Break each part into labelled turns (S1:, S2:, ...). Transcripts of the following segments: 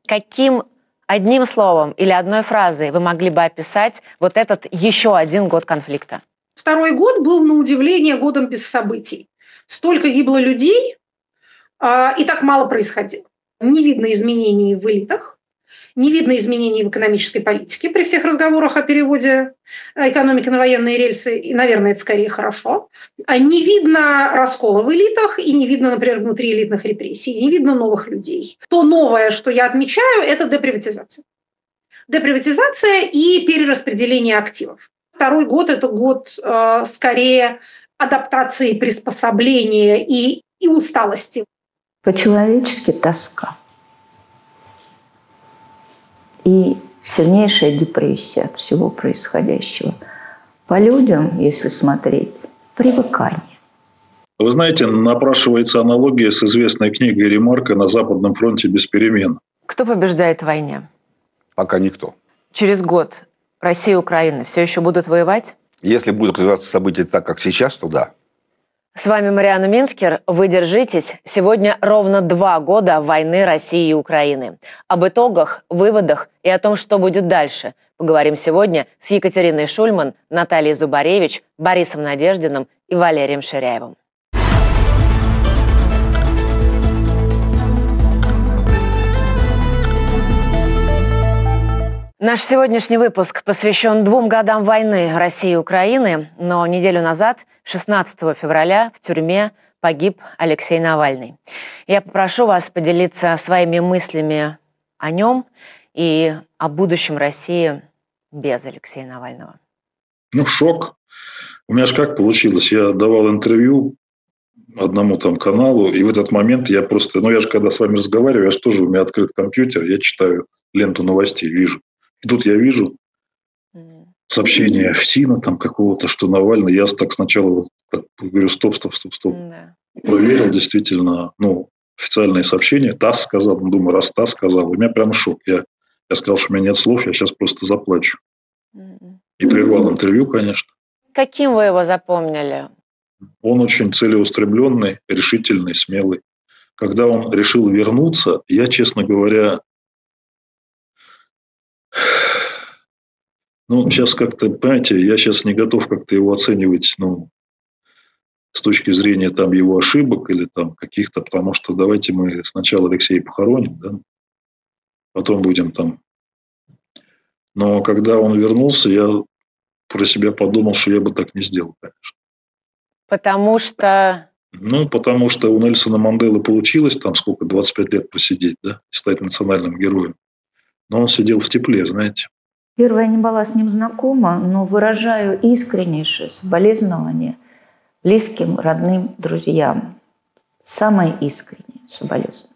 S1: Каким одним словом или одной фразой вы могли бы описать вот этот еще один год конфликта?
S2: Второй год был, на удивление, годом без событий. Столько гибло людей, и так мало происходило. Не видно изменений в элитах, не видно изменений в экономической политике при всех разговорах о переводе экономики на военные рельсы, и, наверное, это скорее хорошо. Не видно раскола в элитах, и не видно, например, внутриэлитных репрессий, не видно новых людей. То новое, что я отмечаю, это деприватизация. Деприватизация и перераспределение активов. Второй год – это год скорее адаптации, приспособления и усталости.
S3: По-человечески тоска. И сильнейшая депрессия от всего происходящего. По людям, если смотреть, привыкание.
S4: Вы знаете, напрашивается аналогия с известной книгой Ремарка «На Западном фронте без перемен».
S1: Кто побеждает в войне?
S5: Пока никто.
S1: Через год Россия и Украина все еще будут воевать?
S5: Если будут развиваться события так, как сейчас, то да.
S1: С вами Марианна Минскер. Вы держитесь. Сегодня ровно 2 года войны России и Украины. Об итогах, выводах и о том, что будет дальше, поговорим сегодня с Екатериной Шульман, Натальей Зубаревич, Борисом Надеждиным и Валерием Ширяевым. Наш сегодняшний выпуск посвящен 2 годам войны России и Украины, но неделю назад, 16 февраля, в тюрьме погиб Алексей Навальный. Я попрошу вас поделиться своими мыслями о нем и о будущем России без Алексея Навального.
S4: Шок. У меня же как получилось? Я давал интервью одному там каналу, и в этот момент я просто... я же когда с вами разговариваю, я же тоже, у меня открыт компьютер, я читаю ленту новостей, вижу. И тут я вижу сообщение ФСИНа там какого-то, что Навальный. Я так сначала говорю, стоп.
S1: Да.
S4: Проверил действительно, официальные сообщения. ТАСС сказал, думаю, раз ТАСС сказал. У меня прям шок. Я сказал, что у меня нет слов, я сейчас просто заплачу. И прервал интервью, конечно.
S1: Каким вы его запомнили?
S4: Он очень целеустремленный, решительный, смелый. Когда он решил вернуться, я, честно говоря, сейчас как-то, понимаете, я сейчас не готов как-то его оценивать, с точки зрения там его ошибок или там каких-то, потому что давайте мы сначала Алексея похороним, да, потом будем там. Но когда он вернулся, я про себя подумал, что я бы так не сделал, конечно.
S1: Потому что...
S4: Потому что у Нельсона Манделы получилось там 25 лет посидеть, да, и стать национальным героем. Но он сидел в тепле, знаете.
S3: Первое, я не была с ним знакома, но выражаю искреннейшее соболезнование близким, родным, друзьям. Самое искреннее соболезнование.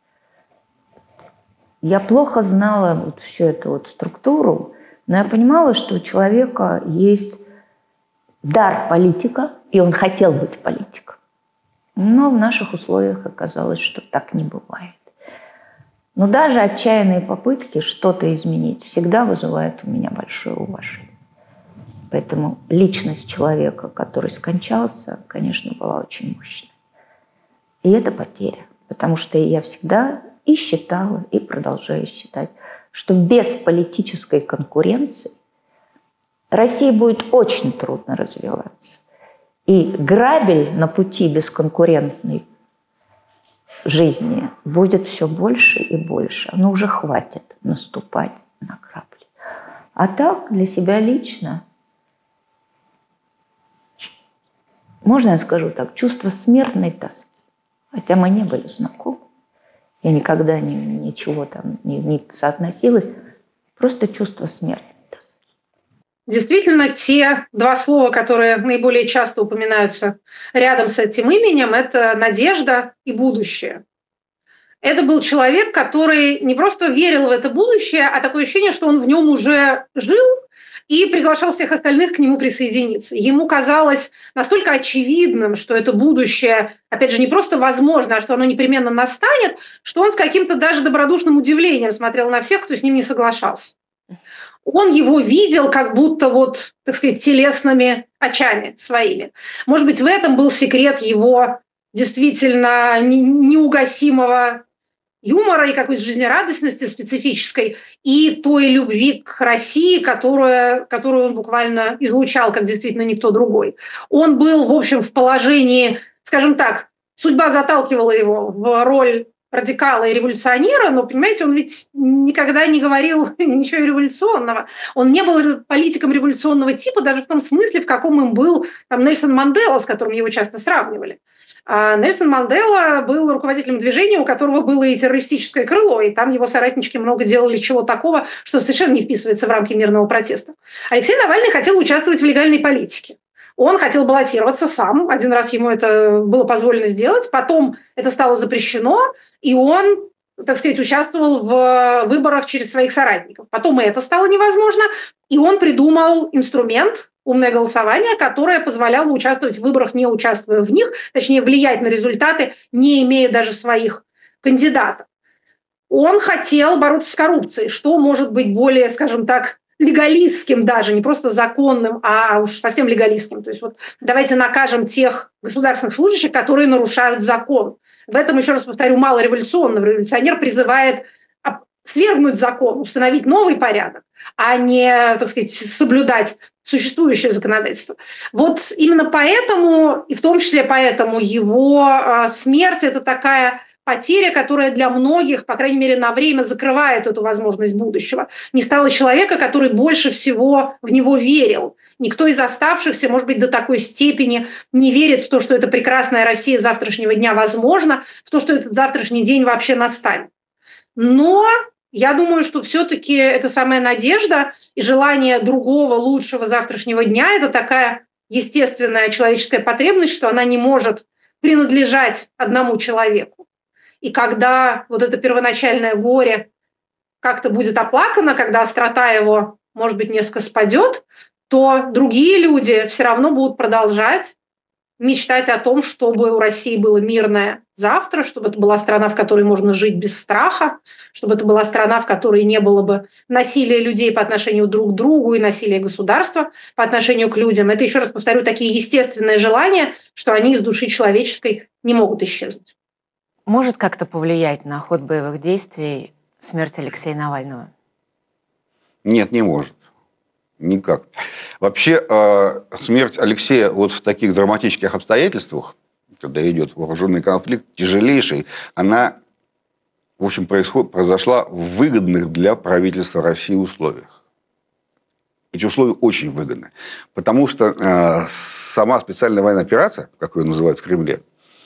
S3: Я плохо знала всю эту структуру, но я понимала, что у человека есть дар политика, и он хотел быть политиком. Но в наших условиях оказалось, что так не бывает. Но даже отчаянные попытки что-то изменить всегда вызывают у меня большое уважение. Поэтому личность человека, который скончался, конечно, была очень мощной. И это потеря, потому что я всегда и считала, и продолжаю считать, что без политической конкуренции России будет очень трудно развиваться. И грабель на пути бесконкурентной жизни будет все больше и больше. Но уже хватит наступать на грабли. А так, для себя лично, можно я скажу так, чувство смертной тоски. Хотя мы не были знакомы. Я никогда ничего там не соотносилась. Просто чувство смертной тоски.
S2: Действительно, те 2 слова, которые наиболее часто упоминаются рядом с этим именем, это надежда и будущее. Это был человек, который не просто верил в это будущее, а такое ощущение, что он в нем уже жил и приглашал всех остальных к нему присоединиться. Ему казалось настолько очевидным, что это будущее, опять же, не просто возможно, а что оно непременно настанет, что он с каким-то даже добродушным удивлением смотрел на всех, кто с ним не соглашался. Он его видел как будто так сказать, телесными очами своими. Может быть, в этом был секрет его действительно неугасимого юмора и какой-то жизнерадостности специфической, и той любви к России, которую он буквально излучал, как действительно никто другой. Он был, в общем, в положении, скажем так, судьба заталкивала его в роль радикала и революционера, но, понимаете, он ведь никогда не говорил ничего революционного. Он не был политиком революционного типа даже в том смысле, в каком им был там, Нельсон Мандела, с которым его часто сравнивали. А Нельсон Мандела был руководителем движения, у которого было и террористическое крыло, и там его соратнички много делали чего такого, что совершенно не вписывается в рамки мирного протеста. Алексей Навальный хотел участвовать в легальной политике. Он хотел баллотироваться сам. Один раз ему это было позволено сделать. Потом это стало запрещено, и он, так сказать, участвовал в выборах через своих соратников. Потом и это стало невозможно, и он придумал инструмент «умное голосование», которое позволяло участвовать в выборах, не участвуя в них, точнее, влиять на результаты, не имея даже своих кандидатов. Он хотел бороться с коррупцией, что может быть более, скажем так, легалистским даже, не просто законным, а уж совсем легалистским. То есть вот давайте накажем тех государственных служащих, которые нарушают закон. В этом, еще раз повторю, мало революционного. Революционер призывает свергнуть закон, установить новый порядок, а не, так сказать, соблюдать существующее законодательство. Вот именно поэтому, и в том числе поэтому, его смерть – это такая потеря, которая для многих, по крайней мере, на время закрывает эту возможность будущего. Не стало человека, который больше всего в него верил. Никто из оставшихся, может быть, до такой степени не верит в то, что эта прекрасная Россия завтрашнего дня возможна, в то, что этот завтрашний день вообще настанет. Но я думаю, что все-таки эта самая надежда и желание другого, лучшего завтрашнего дня – это такая естественная человеческая потребность, что она не может принадлежать одному человеку. И когда вот это первоначальное горе как-то будет оплакано, когда острота его, может быть, несколько спадет, то другие люди все равно будут продолжать мечтать о том, чтобы у России было мирное завтра, чтобы это была страна, в которой можно жить без страха, чтобы это была страна, в которой не было бы насилия людей по отношению друг к другу и насилия государства по отношению к людям. Это, еще раз повторю, такие естественные желания, что они из души человеческой не могут исчезнуть.
S1: Может как-то повлиять на ход боевых действий смерть Алексея Навального?
S5: Нет, не может. Никак. Вообще, смерть Алексея вот в таких драматических обстоятельствах, когда идет вооруженный конфликт, тяжелейший, она, в общем, произошла в выгодных для правительства России условиях. Эти условия очень выгодны. Потому что сама специальная военная операция, как ее называют в Кремле,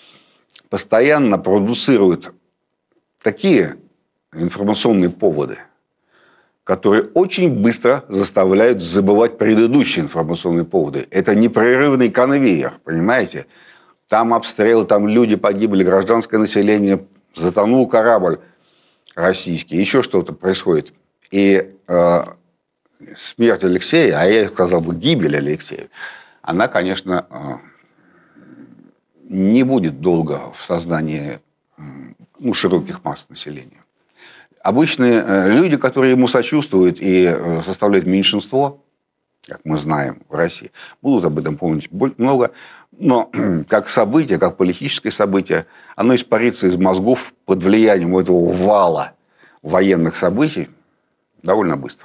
S5: постоянно продуцирует такие информационные поводы, которые очень быстро заставляют забывать предыдущие информационные поводы. Это непрерывный конвейер, понимаете? Там обстрелы, там люди погибли, гражданское население, затонул корабль российский, еще что-то происходит. И смерть Алексея, а я сказал бы гибель Алексея, она, конечно, не будет долго в сознании широких масс населения. Обычные люди, которые ему сочувствуют и составляют меньшинство, как мы знаем в России, будут об этом помнить много. Но как событие, как политическое событие, оно испарится из мозгов под влиянием этого вала военных событий довольно быстро.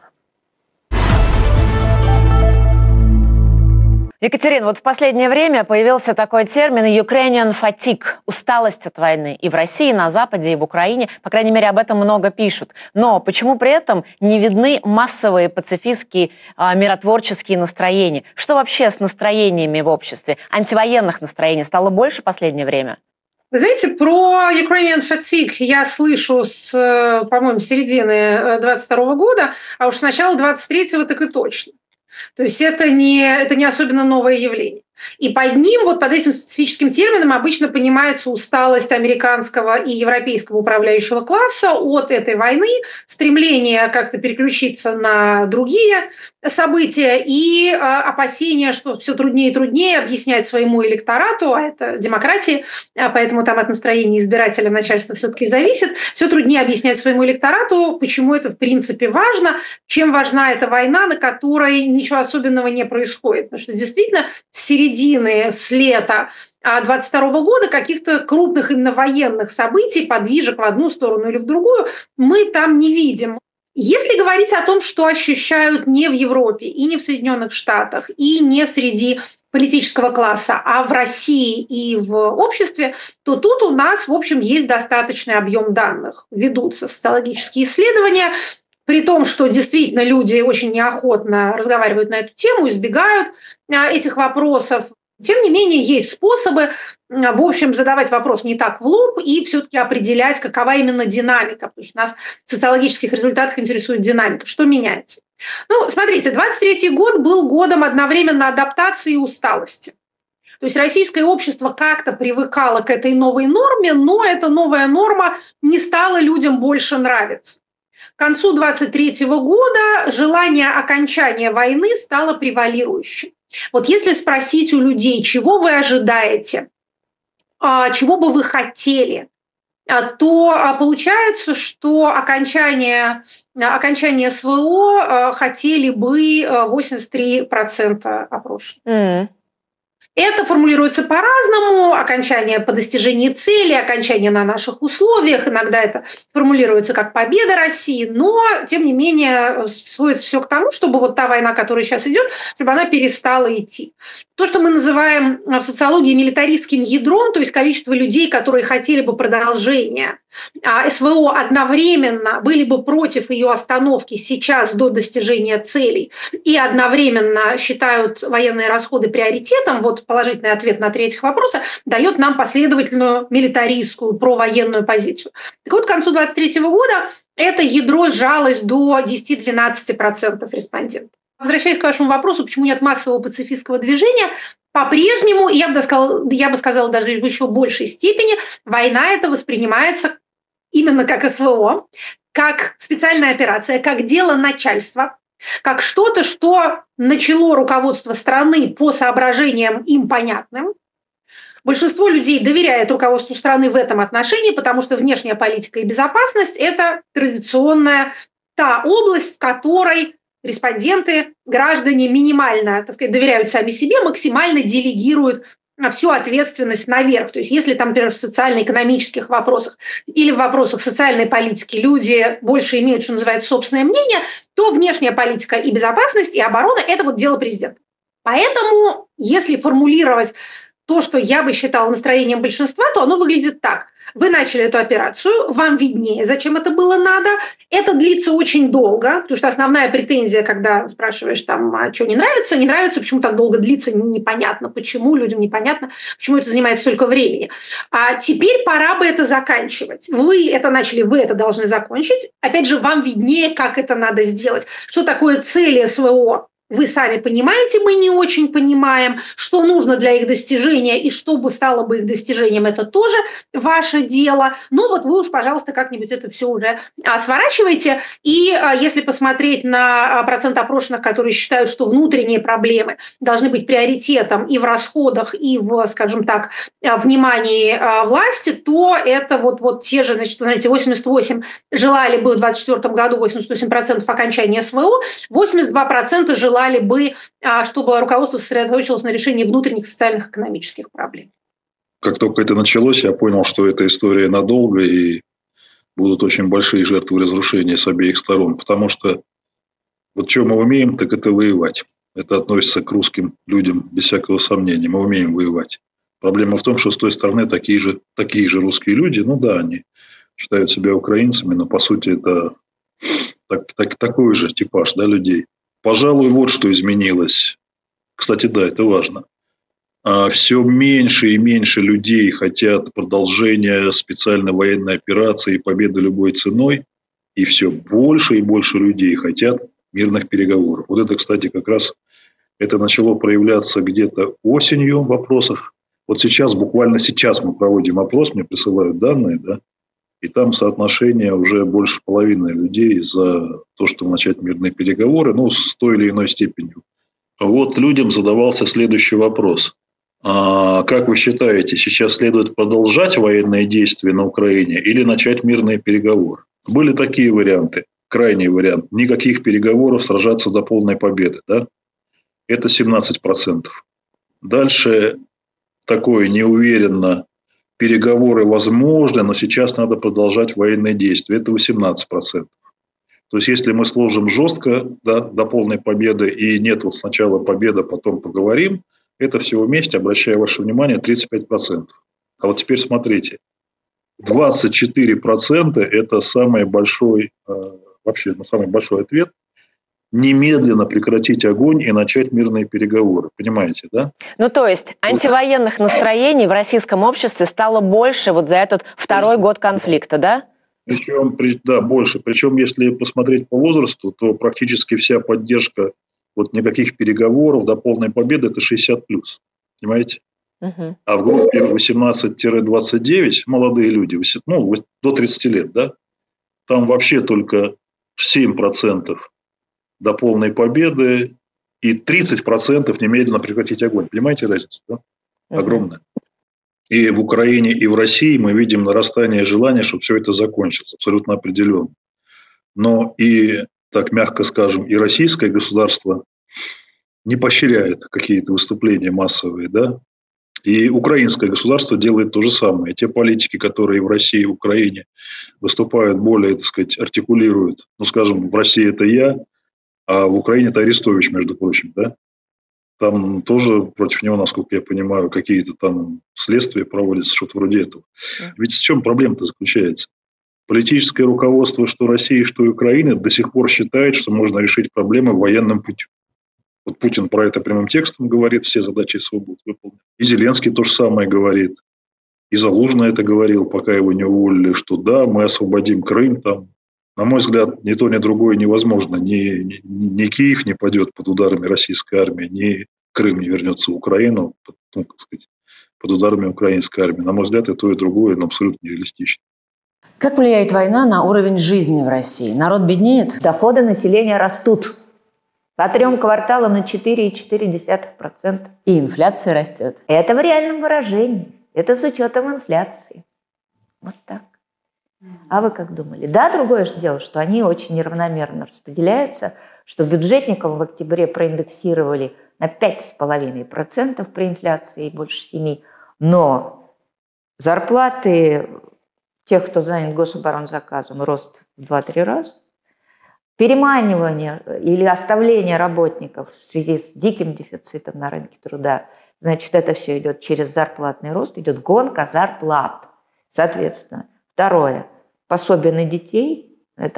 S1: Екатерина, вот в последнее время появился такой термин «Ukrainian fatigue» – усталость от войны. И в России, и на Западе, и в Украине, по крайней мере, об этом много пишут. Но почему при этом не видны массовые пацифистские, миротворческие настроения? Что вообще с настроениями в обществе? Антивоенных настроений стало больше в последнее время?
S2: Вы знаете, про Ukrainian fatigue я слышу с, по-моему, середины 22 года, а уж с начала 23-го так и точно. То есть это не особенно новое явление. И под ним, вот под этим специфическим термином обычно понимается усталость американского и европейского управляющего класса от этой войны, стремление как-то переключиться на другие события и опасения, что все труднее и труднее объяснять своему электорату, а это демократия, поэтому там от настроения избирателя начальство все-таки зависит, все труднее объяснять своему электорату, почему это в принципе важно, чем важна эта война, на которой ничего особенного не происходит. Потому что действительно с середины, с лета 2022 года каких-то крупных именно военных событий, подвижек в одну сторону или в другую, мы там не видим. Если говорить о том, что ощущают не в Европе и не в Соединенных Штатах, и не среди политического класса, а в России и в обществе, то тут у нас, в общем, есть достаточный объем данных. Ведутся социологические исследования, при том, что действительно люди очень неохотно разговаривают на эту тему, избегают этих вопросов. Тем не менее, есть способы, в общем, задавать вопрос не так в лоб и все-таки определять, какова именно динамика, потому что нас в социологических результатах интересует динамика, что меняется. Ну, смотрите, 23-й год был годом одновременно адаптации и усталости. То есть российское общество как-то привыкало к этой новой норме, но эта новая норма не стала людям больше нравиться. К концу 23 года желание окончания войны стало превалирующим. Вот если спросить у людей, чего вы ожидаете, чего бы вы хотели, то получается, что окончание СВО хотели бы 83% опрошенных. Это формулируется по-разному. Окончание по достижении цели, окончание на наших условиях. Иногда это формулируется как победа России, но, тем не менее, сводится все к тому, чтобы вот та война, которая сейчас идет, чтобы она перестала идти. То, что мы называем в социологии милитаристским ядром, то есть количество людей, которые хотели бы продолжения СВО одновременно, были бы против ее остановки сейчас до достижения целей и одновременно считают военные расходы приоритетом, вот положительный ответ на 3 вопроса дает нам последовательную милитаристскую провоенную позицию. Так вот, к концу 2023 года это ядро сжалось до 10-12% респондентов. Возвращаясь к вашему вопросу, почему нет массового пацифистского движения, по-прежнему, я бы сказала даже в еще большей степени, война эта воспринимается именно как СВО, как специальная операция, как дело начальства, как что-то, что начало руководство страны по соображениям им понятным. Большинство людей доверяет руководству страны в этом отношении, потому что внешняя политика и безопасность – это традиционная та область, в которой респонденты, граждане минимально, так сказать, доверяют сами себе, максимально делегируют всю ответственность наверх. То есть если там, например, в социально-экономических вопросах или в вопросах социальной политики люди больше имеют, что называется, собственное мнение, то внешняя политика и безопасность, и оборона – это вот дело президента. Поэтому, если формулировать то, что я бы считала настроением большинства, то оно выглядит так. Вы начали эту операцию, вам виднее, зачем это было надо. Это длится очень долго, потому что основная претензия, когда спрашиваешь, там, а что не нравится, почему так долго длится, непонятно, почему, людям непонятно, почему это занимает столько времени. А теперь пора бы это заканчивать. Вы это начали, вы это должны закончить. Опять же, вам виднее, как это надо сделать. Что такое цели СВО? Вы сами понимаете, мы не очень понимаем, что нужно для их достижения и что бы стало бы их достижением, это тоже ваше дело. Но вот вы уж, пожалуйста, как-нибудь это все уже сворачивайте. И если посмотреть на процент опрошенных, которые считают, что внутренние проблемы должны быть приоритетом и в расходах, и в, скажем так, внимании власти, то это вот те же, значит, знаете, 88 желали бы в 2024 году 88% окончания СВО, 82% желали бы, чтобы руководство сосредоточилось на решении внутренних социальных и экономических проблем.
S4: Как только это началось, я понял, что эта история надолго, и будут очень большие жертвы разрушения с обеих сторон. Потому что вот что мы умеем, так это воевать. Это относится к русским людям без всякого сомнения. Мы умеем воевать. Проблема в том, что с той стороны такие же русские люди, ну да, они считают себя украинцами, но по сути это такой же типаж, да, людей. Пожалуй, вот что изменилось. Кстати, да, это важно. Все меньше и меньше людей хотят продолжения специальной военной операции и победы любой ценой. И все больше и больше людей хотят мирных переговоров. Вот это, кстати, как раз это начало проявляться где-то осенью в вопросах. Вот сейчас, буквально сейчас мы проводим опрос, мне присылают данные, да, И там соотношение уже больше половины людей за то, чтобы начать мирные переговоры, ну, с той или иной степенью. Вот людям задавался следующий вопрос. Как вы считаете, сейчас следует продолжать военные действия на Украине или начать мирные переговоры? Были такие варианты. Крайний вариант. Никаких переговоров, сражаться до полной победы. Да? Это 17%. Дальше такое неуверенно. Переговоры возможны, но сейчас надо продолжать военные действия. Это 18%. То есть, если мы сложим жестко, да, до полной победы, и нет вот сначала победа, потом поговорим, это всего вместе, обращаю ваше внимание, 35%. А вот теперь смотрите. 24% – это самый большой, вообще самый большой ответ. Немедленно прекратить огонь и начать мирные переговоры. Понимаете, да?
S1: Ну, то есть антивоенных настроений в российском обществе стало больше вот за этот второй год конфликта, да?
S4: Причем, да, больше. Причем, если посмотреть по возрасту, то практически вся поддержка вот никаких переговоров до полной победы – это 60+. Понимаете?
S1: Угу.
S4: А в группе 18-29 молодые люди, ну, до 30 лет, да, там вообще только 7% до полной победы и 30% немедленно прекратить огонь. Понимаете разницу? Да? Огромная. И в Украине, и в России мы видим нарастание желания, чтобы все это закончилось. Абсолютно определенно. Но и, так мягко скажем, и российское государство не поощряет какие-то выступления массовые, да? И украинское государство делает то же самое. Те политики, которые в России и в Украине выступают более, так сказать, артикулируют, ну, скажем, в России это я, а в Украине это Арестович, между прочим, да? Там тоже против него, насколько я понимаю, какие-то там следствия проводятся, что-то вроде этого. Ведь в чем проблема-то заключается? Политическое руководство, что России, что и Украины, до сих пор считает, что можно решить проблемы военным путем. Вот Путин про это прямым текстом говорит, все задачи СВО будут выполнены. И Зеленский то же самое говорит. И Залужный это говорил, пока его не уволили, что да, мы освободим Крым. Там. На мой взгляд, ни то, ни другое невозможно. Ни Киев не пойдет под ударами российской армии, ни Крым не вернется в Украину ну, как сказать, под ударами украинской армии. На мой взгляд, и то, и другое абсолютно нереалистично.
S1: Как влияет война на уровень жизни в России? Народ беднеет?
S3: Доходы населения растут. По 3 кварталам на 4,4%.
S1: И инфляция растет.
S3: Это в реальном выражении. Это с учетом инфляции. Вот так. А вы как думали? Да, другое же дело, что они очень неравномерно распределяются, что бюджетникам в октябре проиндексировали на 5,5% при инфляции, больше 7%. Но зарплаты тех, кто занят гособоронзаказом, рост в 2-3 раза. Переманивание или оставление работников в связи с диким дефицитом на рынке труда, значит, это все идет через зарплатный рост, идет гонка зарплат. Соответственно, второе, пособие на детей, это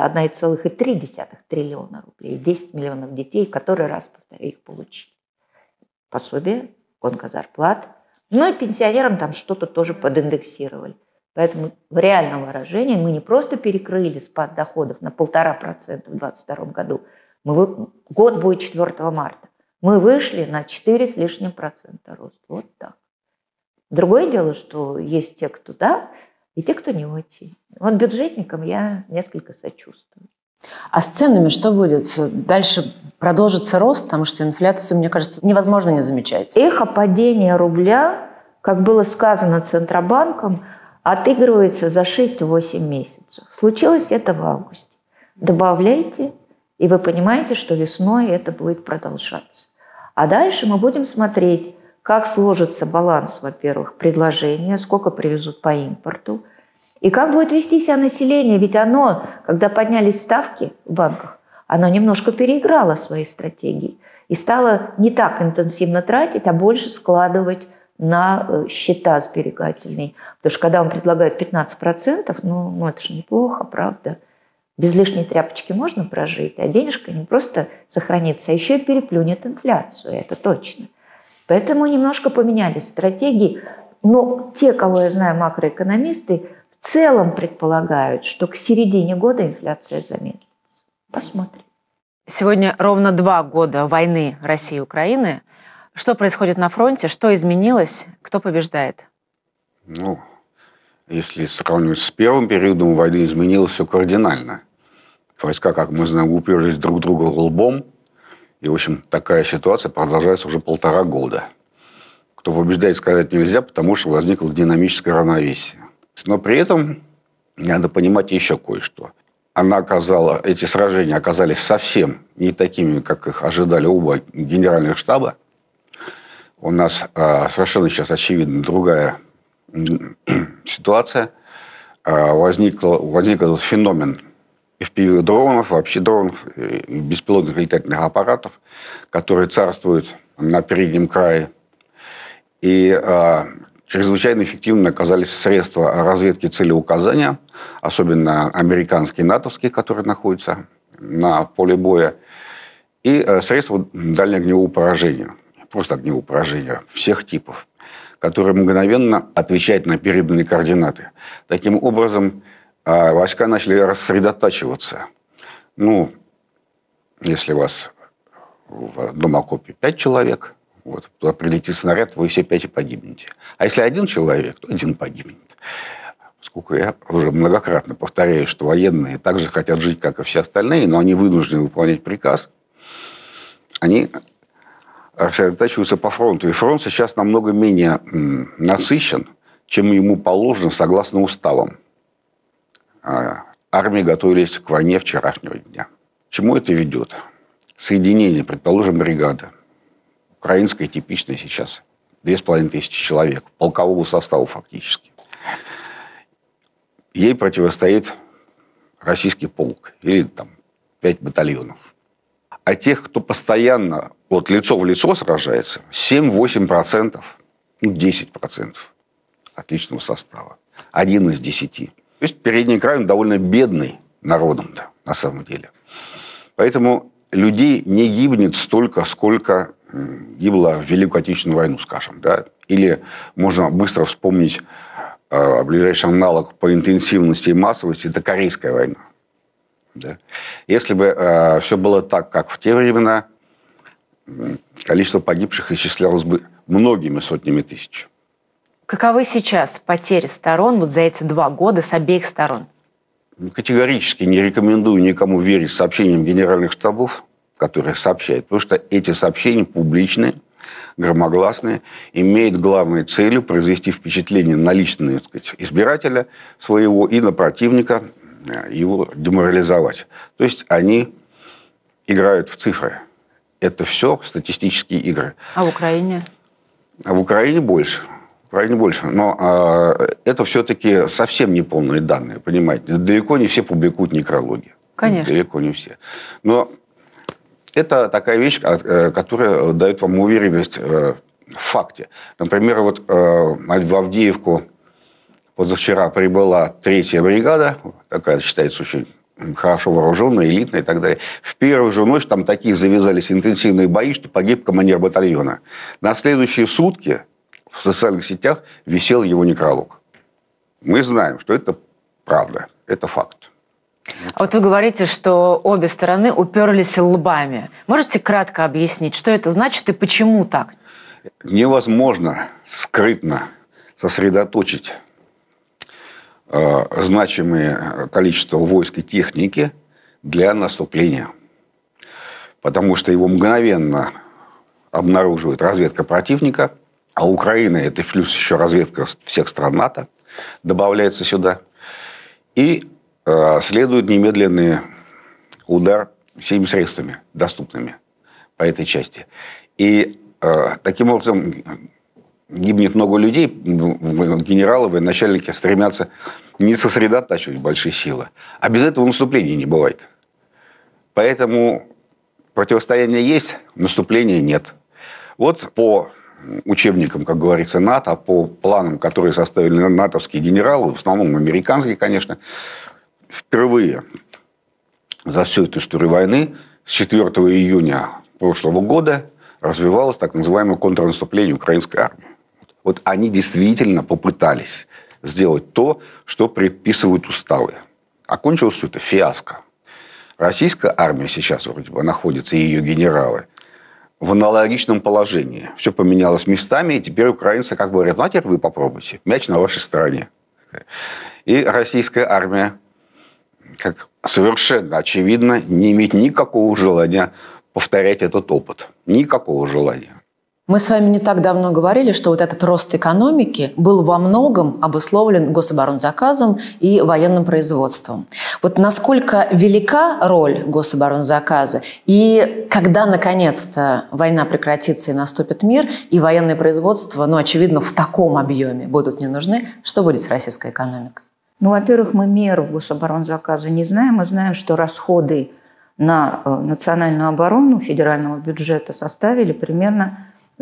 S3: 1,3 триллиона рублей, 10 миллионов детей, который раз, повторяю, их получили. Пособие, гонка зарплат. Ну и пенсионерам там что-то тоже подиндексировали. Поэтому в реальном выражении мы не просто перекрыли спад доходов на 1,5% в 2022 году. Год будет 4 марта. Мы вышли на 4 с лишним процента роста. Вот так. Другое дело, что есть те, кто да, и те, кто не очень. Вот бюджетникам я несколько сочувствую.
S1: А с ценами что будет? Дальше продолжится рост, потому что инфляцию, мне кажется, невозможно не замечать.
S3: Эхо падения рубля, как было сказано Центробанком, отыгрывается за 6-8 месяцев. Случилось это в августе. Добавляйте, и вы понимаете, что весной это будет продолжаться. А дальше мы будем смотреть, как сложится баланс, во-первых, предложения, сколько привезут по импорту, и как будет вести себя население. Ведь оно, когда поднялись ставки в банках, оно немножко переиграло свои стратегии и стало не так интенсивно тратить, а больше складывать на счета сберегательные. Потому что когда он предлагает 15%, ну это же неплохо, правда. Без лишней тряпочки можно прожить, а денежка не просто сохранится, а еще и переплюнет инфляцию, это точно. Поэтому немножко поменялись стратегии. Но те, кого я знаю, макроэкономисты, в целом предполагают, что к середине года инфляция замедлится. Посмотрим.
S1: Сегодня ровно 2 года войны России и Украины. Что происходит на фронте? Что изменилось? Кто побеждает?
S5: Ну, если сравнивать с первым периодом войны, изменилось все кардинально. Войска, как мы знаем, уперлись друг другу лбом. И, в общем, такая ситуация продолжается уже 1,5 года. Кто побеждает, сказать нельзя, потому что возникло динамическое равновесие. Но при этом надо понимать еще кое-что. Эти сражения оказались совсем не такими, как их ожидали оба генеральных штаба. У нас совершенно сейчас очевидно другая ситуация. Возник этот феномен FPV-дронов, вообще дронов, беспилотных летательных аппаратов, которые царствуют на переднем крае. И чрезвычайно эффективно оказались средства разведки целеуказания, особенно американские, натовские, которые находятся на поле боя, и средства дальнего огневого поражения, просто огневого поражения всех типов, которые мгновенно отвечают на переданные координаты. Таким образом, войска начали рассредотачиваться. Ну, если у вас в одном окопе 5 человек, вот, туда прилетит снаряд, вы все 5 и погибнете. А если 1 человек, то 1 погибнет. Поскольку я уже многократно повторяю, что военные также хотят жить, как и все остальные, но они вынуждены выполнять приказ, они рассредотачиваются по фронту. И фронт сейчас намного менее насыщен, чем ему положено согласно уставам. Армии готовились к войне вчерашнего дня. К чему это ведет? Соединение, предположим, бригада. Украинская типичная сейчас. 2500 человек. Полкового состава фактически. Ей противостоит российский полк. Или там 5 батальонов. А тех, кто постоянно вот лицо в лицо сражается, 7-8%, ну 10% отличного состава. 1 из 10. То есть передний край довольно бедный народом-то, на самом деле. Поэтому людей не гибнет столько, сколько гибло в Великую Отечественную войну, скажем. Да? Или можно быстро вспомнить ближайший аналог по интенсивности и массовости – это Корейская война. Да? Если бы все было так, как в те времена, количество погибших исчислялось бы многими сотнями тысяч.
S1: Каковы сейчас потери сторон вот за эти 2 года с обеих сторон?
S5: Категорически не рекомендую никому верить сообщениям генеральных штабов, которые сообщают, потому что эти сообщения публичные, громогласные, имеют главной целью произвести впечатление на личного, так сказать, избирателя своего и на противника, его деморализовать. То есть они играют в цифры. Это все статистические игры.
S1: А в Украине?
S5: А в Украине больше. Но это все-таки совсем не полные данные, понимаете. Далеко не все публикуют некрологи.
S1: Конечно.
S5: Далеко не все. Но это такая вещь, которая дает вам уверенность в факте. Например, вот в Авдеевку позавчера прибыла 3-я бригада, такая считается очень хорошо вооруженная, элитная и так далее. В первую же ночь там такие завязались интенсивные бои, что погиб командир батальона. На следующие сутки в социальных сетях висел его некролог. Мы знаем, что это правда, это факт.
S1: А вот вы говорите, что обе стороны уперлись лбами. Можете кратко объяснить, что это значит и почему так?
S5: Невозможно скрытно сосредоточить значимое количество войск и техники для наступления. Потому что его мгновенно обнаруживает разведка противника, а Украина – это плюс еще разведка всех стран НАТО, добавляется сюда. И следует немедленный удар всеми средствами, доступными по этой части. И таким образом гибнет много людей, генералы, военачальники стремятся не сосредотачивать большие силы. А без этого наступления не бывает. Поэтому противостояние есть, наступления нет. Вот по учебникам, как говорится, НАТО, по планам, которые составили натовские генералы, в основном американские, конечно, впервые за всю эту историю войны с 4 июня прошлого года развивалось так называемое контрнаступление украинской армии. Вот они действительно попытались сделать то, что предписывают уставы. Окончилось все это фиаско. Российская армия сейчас вроде бы находится, и ее генералы, в аналогичном положении. Все поменялось местами, и теперь украинцы как бы говорят, ну а теперь вы попробуйте, мяч на вашей стороне. американская. И российская армия, как совершенно очевидно, не имеет никакого желания повторять этот опыт. Никакого желания.
S1: Мы с вами не так давно говорили, что вот этот рост экономики был во многом обусловлен гособоронзаказом и военным производством. Вот насколько велика роль гособоронзаказа, и когда, наконец-то, война прекратится и наступит мир, и военное производство, очевидно, в таком объеме будут не нужны, что будет с российской экономикой?
S3: Во-первых, мы меру гособоронзаказа не знаем. Мы знаем, что расходы на национальную оборону федерального бюджета составили примерно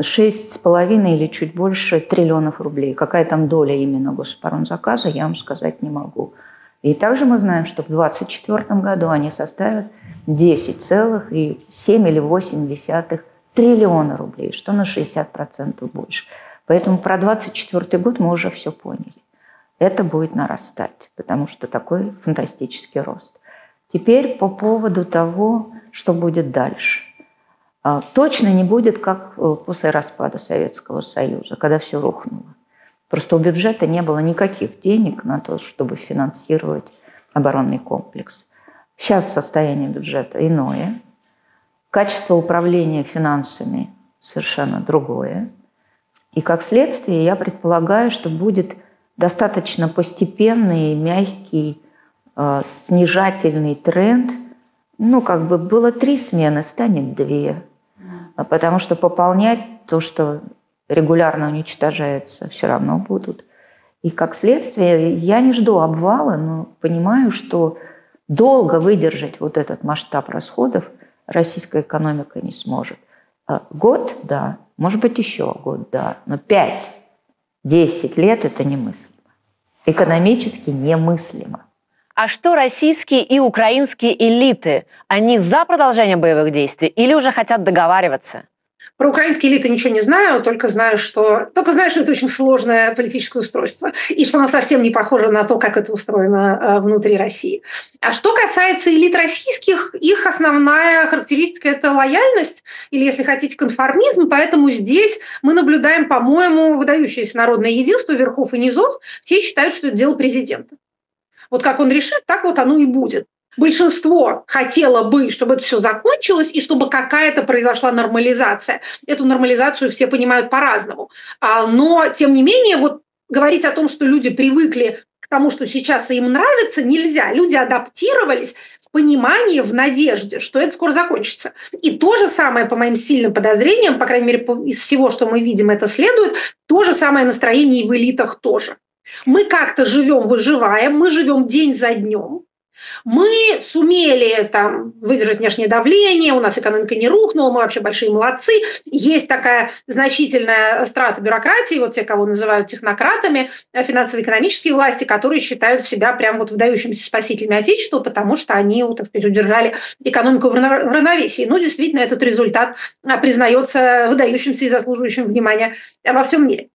S3: 6,5 или чуть больше триллионов рублей. Какая там доля именно гособоронзаказа, я вам сказать не могу. И также мы знаем, что в 2024 году они составят 10,7 или 8 триллиона рублей, что на 60% больше. Поэтому про 2024 год мы уже все поняли. Это будет нарастать, потому что такой фантастический рост. Теперь по поводу того, что будет дальше. Точно не будет, как после распада Советского Союза, когда все рухнуло. Просто у бюджета не было никаких денег на то, чтобы финансировать оборонный комплекс. Сейчас состояние бюджета иное. Качество управления финансами совершенно другое. И как следствие я предполагаю, что будет достаточно постепенный, мягкий, снижательный тренд. Было 3 смены, станет 2. Потому что пополнять то, что регулярно уничтожается, все равно будут. И как следствие я не жду обвала, но понимаю, что долго выдержать вот этот масштаб расходов российская экономика не сможет. Год, да, может быть, еще год, да, но 5-10 лет – это немыслимо. Экономически немыслимо.
S1: А что российские и украинские элиты? Они за продолжение боевых действий или уже хотят договариваться?
S2: Про украинские элиты ничего не знаю, только знаю, что это очень сложное политическое устройство, и что оно совсем не похоже на то, как это устроено внутри России. А что касается элит российских, их основная характеристика – это лояльность, или, если хотите, конформизм, поэтому здесь мы наблюдаем, по-моему, выдающееся народное единство верхов и низов. Все считают, что это дело президента. Вот как он решит, так вот оно и будет. Большинство хотело бы, чтобы это все закончилось и чтобы какая-то произошла нормализация. Эту нормализацию все понимают по-разному. Но, тем не менее, говорить о том, что люди привыкли к тому, что сейчас им нравится, нельзя. Люди адаптировались в понимании, в надежде, что это скоро закончится. И то же самое, по моим сильным подозрениям, по крайней мере, из всего, что мы видим, это следует, то же самое настроение и в элитах тоже. Мы как-то живем, выживаем, мы живем день за днем. Мы сумели выдержать внешнее давление, у нас экономика не рухнула, мы вообще большие молодцы. Есть такая значительная страта бюрократии, те, кого называют технократами, финансово-экономические власти, которые считают себя прям выдающимися спасителями Отечества, потому что они, удержали экономику в равновесии. Действительно, этот результат признается выдающимся и заслуживающим внимания во всем мире.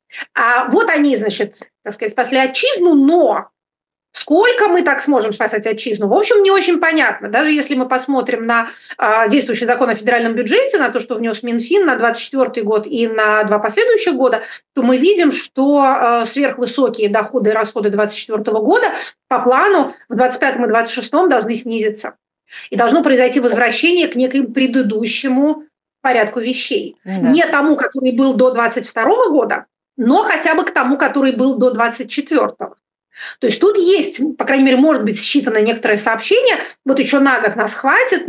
S2: Они, спасли отчизну, но сколько мы так сможем спасать отчизну? В общем, не очень понятно. Даже если мы посмотрим на действующий закон о федеральном бюджете, на то, что внес Минфин на 2024 год и на 2 последующих года, то мы видим, что сверхвысокие доходы и расходы 2024 года по плану в 2025 и 2026 должны снизиться. И должно произойти возвращение к некому предыдущему порядку вещей. Да. Не тому, который был до 2022 года, но хотя бы к тому, который был до 2024. То есть тут есть, по крайней мере, может быть, считано некоторое сообщение. Еще на год нас хватит,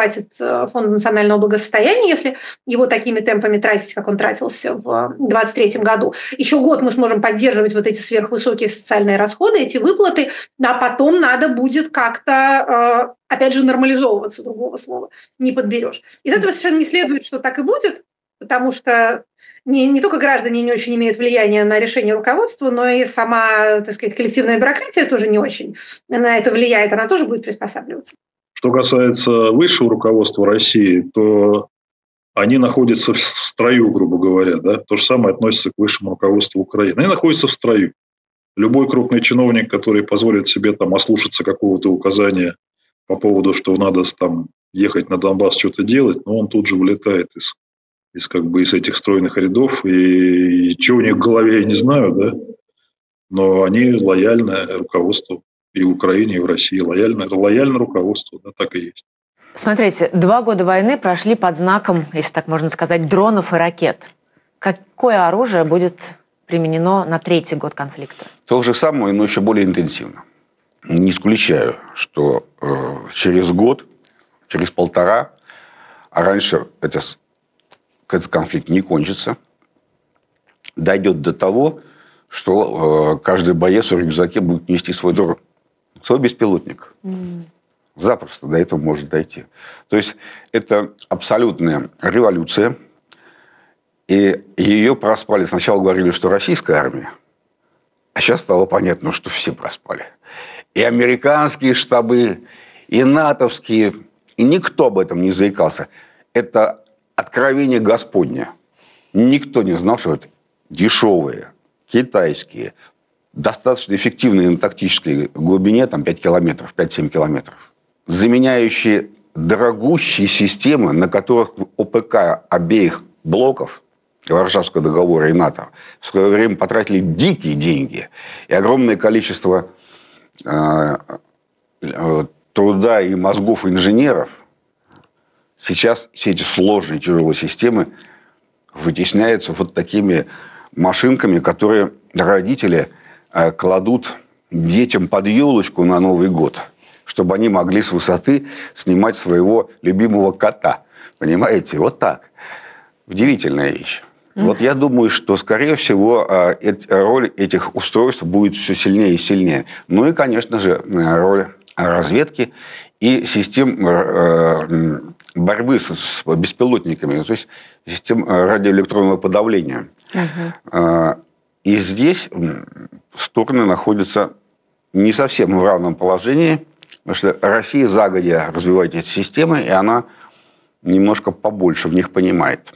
S2: Фонда национального благосостояния, если его такими темпами тратить, как он тратился в 2023 году. Еще год мы сможем поддерживать эти сверхвысокие социальные расходы, эти выплаты, а потом надо будет как-то, опять же, нормализовываться, другого слова не подберешь. Из этого совершенно не следует, что так и будет, потому что не только граждане не очень имеют влияния на решение руководства, но и сама, коллективная бюрократия тоже не очень на это влияет, она тоже будет приспосабливаться.
S4: Что касается высшего руководства России, то они находятся в строю, грубо говоря. Да? То же самое относится к высшему руководству Украины. Они находятся в строю. Любой крупный чиновник, который позволит себе ослушаться какого-то указания по поводу, что надо ехать на Донбасс что-то делать, он тут же вылетает из этих стройных рядов. И что у них в голове, я не знаю, да? но они лояльны руководству и в Украине, и в России. Лояльно руководству, да, так и есть.
S1: Смотрите, 2 года войны прошли под знаком, если так можно сказать, дронов и ракет. Какое оружие будет применено на 3-й год конфликта?
S5: То же самое, но еще более интенсивно. Не исключаю, что через год, через 1,5, а раньше этот конфликт не кончится, дойдет до того, что каждый боец в рюкзаке будет нести свой дрон, свой беспилотник. Запросто до этого может дойти. То есть это абсолютная революция. И ее проспали. Сначала говорили, что российская армия, а сейчас стало понятно, что все проспали. И американские штабы, и натовские, и никто об этом не заикался. Это откровение Господне. Никто не знал, что это дешевые, китайские, достаточно эффективные на тактической глубине, там 5 километров, 5-7 километров, заменяющие дорогущие системы, на которых ОПК обеих блоков, Варшавского договора и НАТО, в свое время потратили дикие деньги и огромное количество труда и мозгов инженеров. Сейчас все эти сложные тяжелые системы вытесняются вот такими машинками, которые родители кладут детям под елочку на Новый год, чтобы они могли с высоты снимать своего любимого кота. Понимаете? Вот так. Удивительная вещь. Вот я думаю, что, скорее всего, роль этих устройств будет все сильнее и сильнее. Ну и, конечно же, роль разведки и систем борьбы с беспилотниками, то есть систем радиоэлектронного подавления. И здесь стороны находятся не совсем в равном положении, потому что Россия загодя развивает эти системы, и она немножко побольше в них понимает.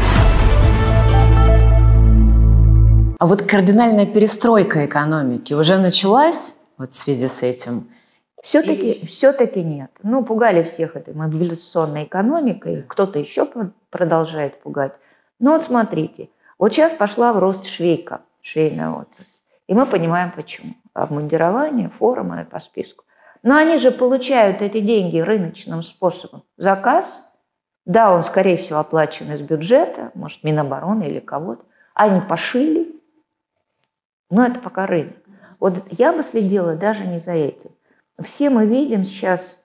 S1: А вот кардинальная перестройка экономики уже началась вот в связи с этим?
S3: Все-таки нет. Ну, пугали всех этой мобилизационной экономикой, кто-то еще продолжает пугать. Но вот смотрите, вот сейчас пошла в рост швейная отрасль. И мы понимаем, почему. Обмундирование, форма по списку. Но они же получают эти деньги рыночным способом. Заказ, да, он, скорее всего, оплачен из бюджета, может, Минобороны или кого-то. Они пошили. Но это пока рынок. Вот я бы следила даже не за этим. Все мы видим сейчас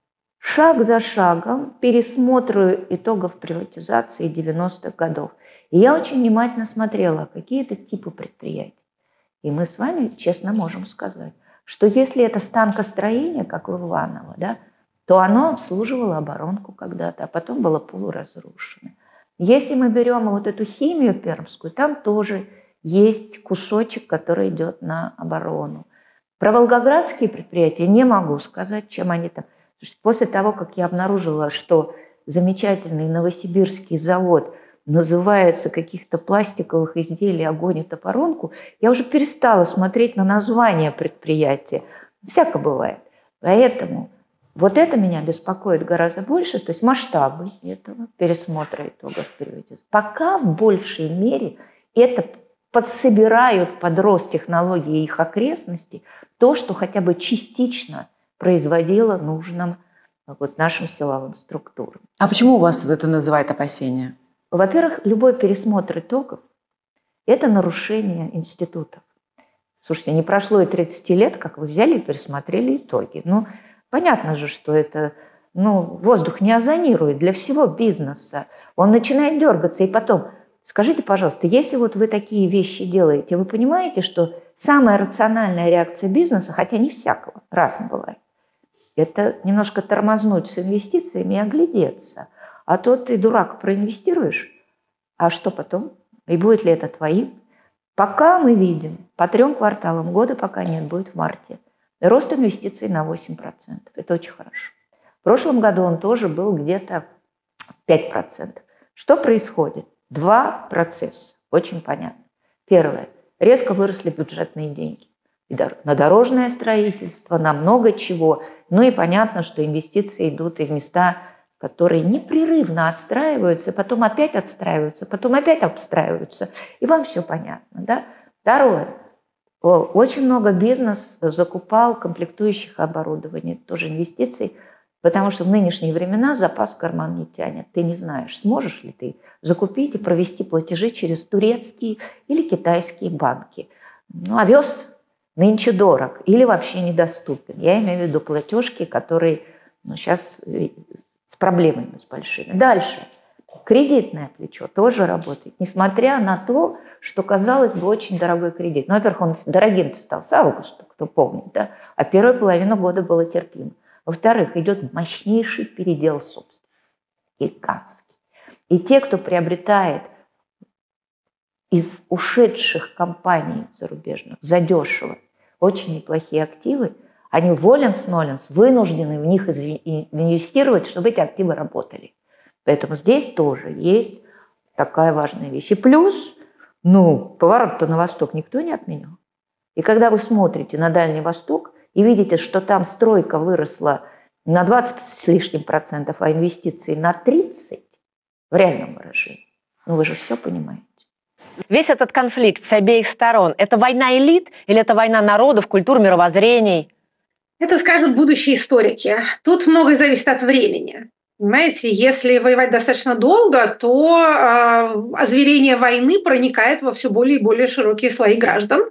S3: шаг за шагом пересмотр итогов приватизации 90-х годов. И я очень внимательно смотрела, какие это типы предприятий. И мы с вами честно можем сказать, что если это станкостроение, как в Иваново, да, то оно обслуживало оборонку когда-то, а потом было полуразрушено. Если мы берем вот эту химию пермскую, там тоже есть кусочек, который идет на оборону. Про волгоградские предприятия не могу сказать, чем они там. После того, как я обнаружила, что замечательный новосибирский завод называется каких-то пластиковых изделий «Огонь и топоронку», я уже перестала смотреть на название предприятия. Всяко бывает. Поэтому вот это меня беспокоит гораздо больше, то есть масштабы этого пересмотра итогов приватизации. Пока в большей мере это подсобирают под рост технологий и их окрестностей то, что хотя бы частично производило нужным вот нашим силовым структурам.
S1: А почему у вас это называют опасения?
S3: Во-первых, любой пересмотр итогов – это нарушение институтов. Слушайте, не прошло и 30 лет, как вы взяли и пересмотрели итоги. Ну, понятно же, что это, воздух не озонирует для всего бизнеса. Он начинает дергаться, и потом… Скажите, пожалуйста, если вот вы такие вещи делаете, вы понимаете, что самая рациональная реакция бизнеса, хотя не всякого, разно бывает, это немножко тормознуть с инвестициями и оглядеться. А то ты, дурак, проинвестируешь, а что потом? И будет ли это твоим? Пока мы видим, по 3 кварталам года пока нет, будет в марте, рост инвестиций на 8%. Это очень хорошо. В прошлом году он тоже был где-то 5%. Что происходит? 2 процесса. Очень понятно. Первое. Резко выросли бюджетные деньги. На дорожное строительство, на много чего. Ну и понятно, что инвестиции идут и в места, которые непрерывно отстраиваются, потом опять отстраиваются, потом опять обстраиваются. И вам все понятно. Да? Второе. Очень много бизнес закупал комплектующих оборудования, тоже инвестиций, потому что в нынешние времена запас в карман не тянет. Ты не знаешь, сможешь ли ты закупить и провести платежи через турецкие или китайские банки. Овес нынче дорог или вообще недоступен. Я имею в виду платежки, которые сейчас с проблемами с большими. Дальше. Кредитное плечо тоже работает, несмотря на то, что, казалось бы, очень дорогой кредит. Во-первых, он дорогим стал с августа, кто помнит, да? А первую половину года было терпимо. Во-вторых, идет мощнейший передел собственности, гигантский. И те, кто приобретает из ушедших компаний зарубежных задешево очень неплохие активы, они воленс-ноленс вынуждены в них инвестировать, чтобы эти активы работали. Поэтому здесь тоже есть такая важная вещь. И плюс, поворот-то на восток никто не отменял. И когда вы смотрите на Дальний Восток и видите, что там стройка выросла на 20 с лишним %, а инвестиции на 30% в реальном выражении, вы же все понимаете.
S1: Весь этот конфликт с обеих сторон – это война элит или это война народов, культур, мировоззрений?
S2: Это скажут будущие историки. Тут многое зависит от времени. Понимаете, если воевать достаточно долго, то озверение войны проникает во все более и более широкие слои граждан,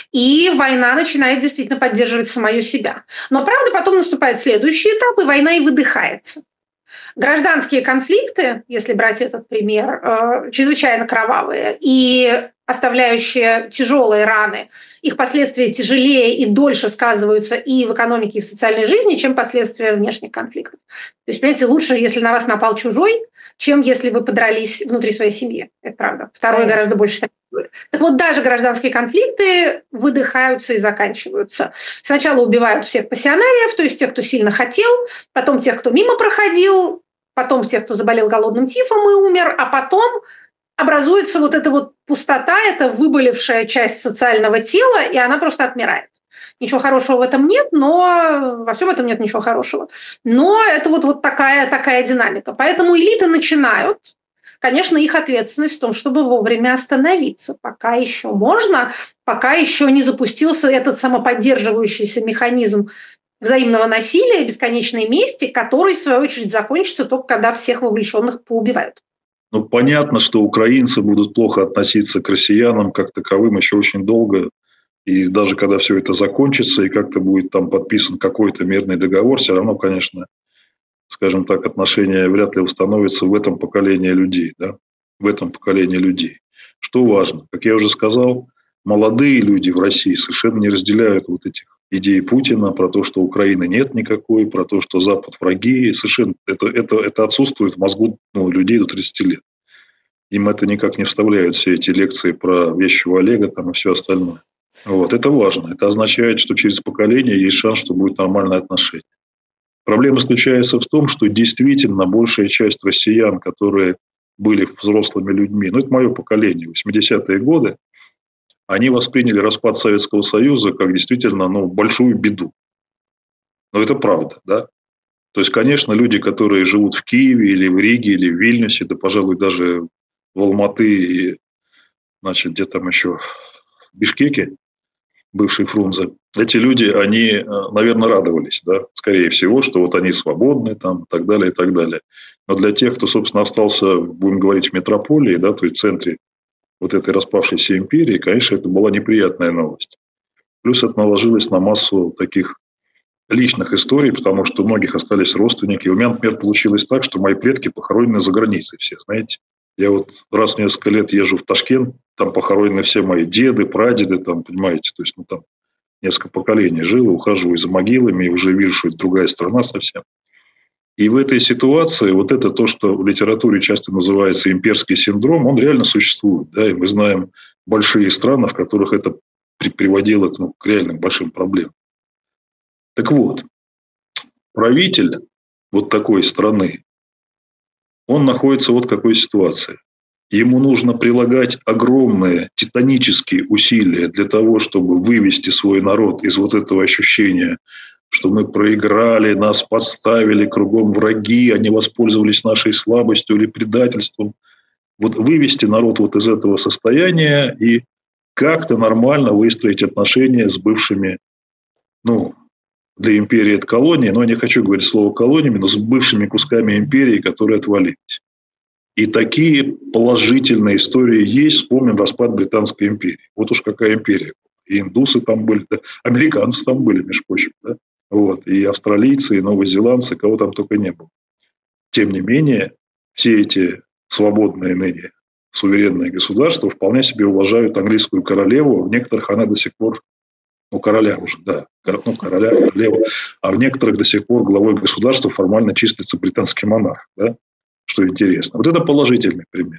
S2: и война начинает действительно поддерживать самую себя. Но, правда, потом наступает следующий этап, и война и выдыхается. Гражданские конфликты, если брать этот пример, чрезвычайно кровавые и оставляющие тяжелые раны, их последствия тяжелее и дольше сказываются и в экономике, и в социальной жизни, чем последствия внешних конфликтов. То есть, понимаете, лучше, если на вас напал чужой, чем если вы подрались внутри своей семьи. Это правда. Второе гораздо больше. Так вот, даже гражданские конфликты выдыхаются и заканчиваются. Сначала убивают всех пассионариев, то есть тех, кто сильно хотел, потом тех, кто мимо проходил, потом тех, кто заболел голодным тифом и умер, а потом образуется вот эта вот пустота, это выболевшая часть социального тела, и она просто отмирает. Ничего хорошего в этом нет, но во всем этом нет ничего хорошего. Но это вот такая динамика. Поэтому элиты начинают. Конечно, их ответственность в том, чтобы вовремя остановиться, пока еще можно, пока еще не запустился этот самоподдерживающийся механизм взаимного насилия, бесконечной мести, который, в свою очередь, закончится только когда всех вовлеченных поубивают.
S4: Понятно, что украинцы будут плохо относиться к россиянам как таковым еще очень долго. И даже когда все это закончится, и как-то будет там подписан какой-то мирный договор, все равно, конечно, скажем так, отношения вряд ли установятся в этом поколении людей. Да? В этом поколении людей. Что важно, как я уже сказал, молодые люди в России совершенно не разделяют вот этих идей Путина про то, что Украины нет никакой, про то, что Запад враги. Совершенно это отсутствует в мозгу людей до 30 лет. Им это никак не вставляют, все эти лекции про вещего Олега там, и все остальное. Это важно. Это означает, что через поколение есть шанс, что будет нормальное отношение. Проблема заключается в том, что действительно большая часть россиян, которые были взрослыми людьми, это мое поколение, 80-е годы, они восприняли распад Советского Союза как действительно большую беду. Но это правда, да? То есть, конечно, люди, которые живут в Киеве или в Риге, или в Вильнюсе, да, пожалуй, даже в Алматы и, где там еще, в Бишкеке, бывший Фрунзе, эти люди, они, наверное, радовались, да, скорее всего, что они свободны, там, и так далее, и так далее. Но для тех, кто, собственно, остался, будем говорить, в метрополии, да, то есть в центре этой распавшейся империи, конечно, это была неприятная новость. Плюс это наложилось на массу таких личных историй, потому что у многих остались родственники. У меня, например, получилось так, что мои предки похоронены за границей все, знаете. Я раз в несколько лет езжу в Ташкент, там похоронены все мои деды, прадеды, там, понимаете, то есть, там несколько поколений жил, ухаживаю за могилами, и уже вижу, что это другая страна совсем. И в этой ситуации это то, что в литературе часто называется имперский синдром, он реально существует. Да? И мы знаем большие страны, в которых это приводило к реальным большим проблемам. Так вот, правитель такой страны, он находится в какой ситуации. Ему нужно прилагать огромные титанические усилия для того, чтобы вывести свой народ из этого ощущения, что мы проиграли, нас подставили, кругом враги, они воспользовались нашей слабостью или предательством. Вывести народ из этого состояния и как-то нормально выстроить отношения с бывшими, для империи это колонии, но я не хочу говорить слово колониями, но с бывшими кусками империи, которые отвалились. И такие положительные истории есть. Вспомним распад Британской империи. Вот уж какая империя. И индусы там были, да, американцы там были, между прочим, да? И австралийцы, и новозеландцы, кого там только не было. Тем не менее, все эти свободные ныне суверенные государства вполне себе уважают английскую королеву. В некоторых она до сих пор, короля уже, да, королева, а в некоторых до сих пор главой государства формально числится британский монарх, да, что интересно. Вот это положительный пример.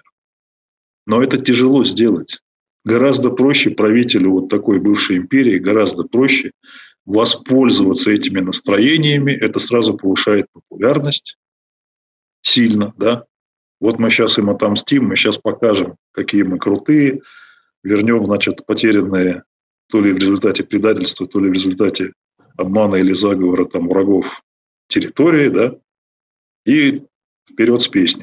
S4: Но это тяжело сделать. Гораздо проще правителю вот такой бывшей империи, гораздо проще воспользоваться этими настроениями. Это сразу повышает популярность сильно, да. Вот мы сейчас им отомстим, мы сейчас покажем, какие мы крутые, вернем, потерянные то ли в результате предательства, то ли в результате обмана или заговора там врагов территории, да, и вперед с песней.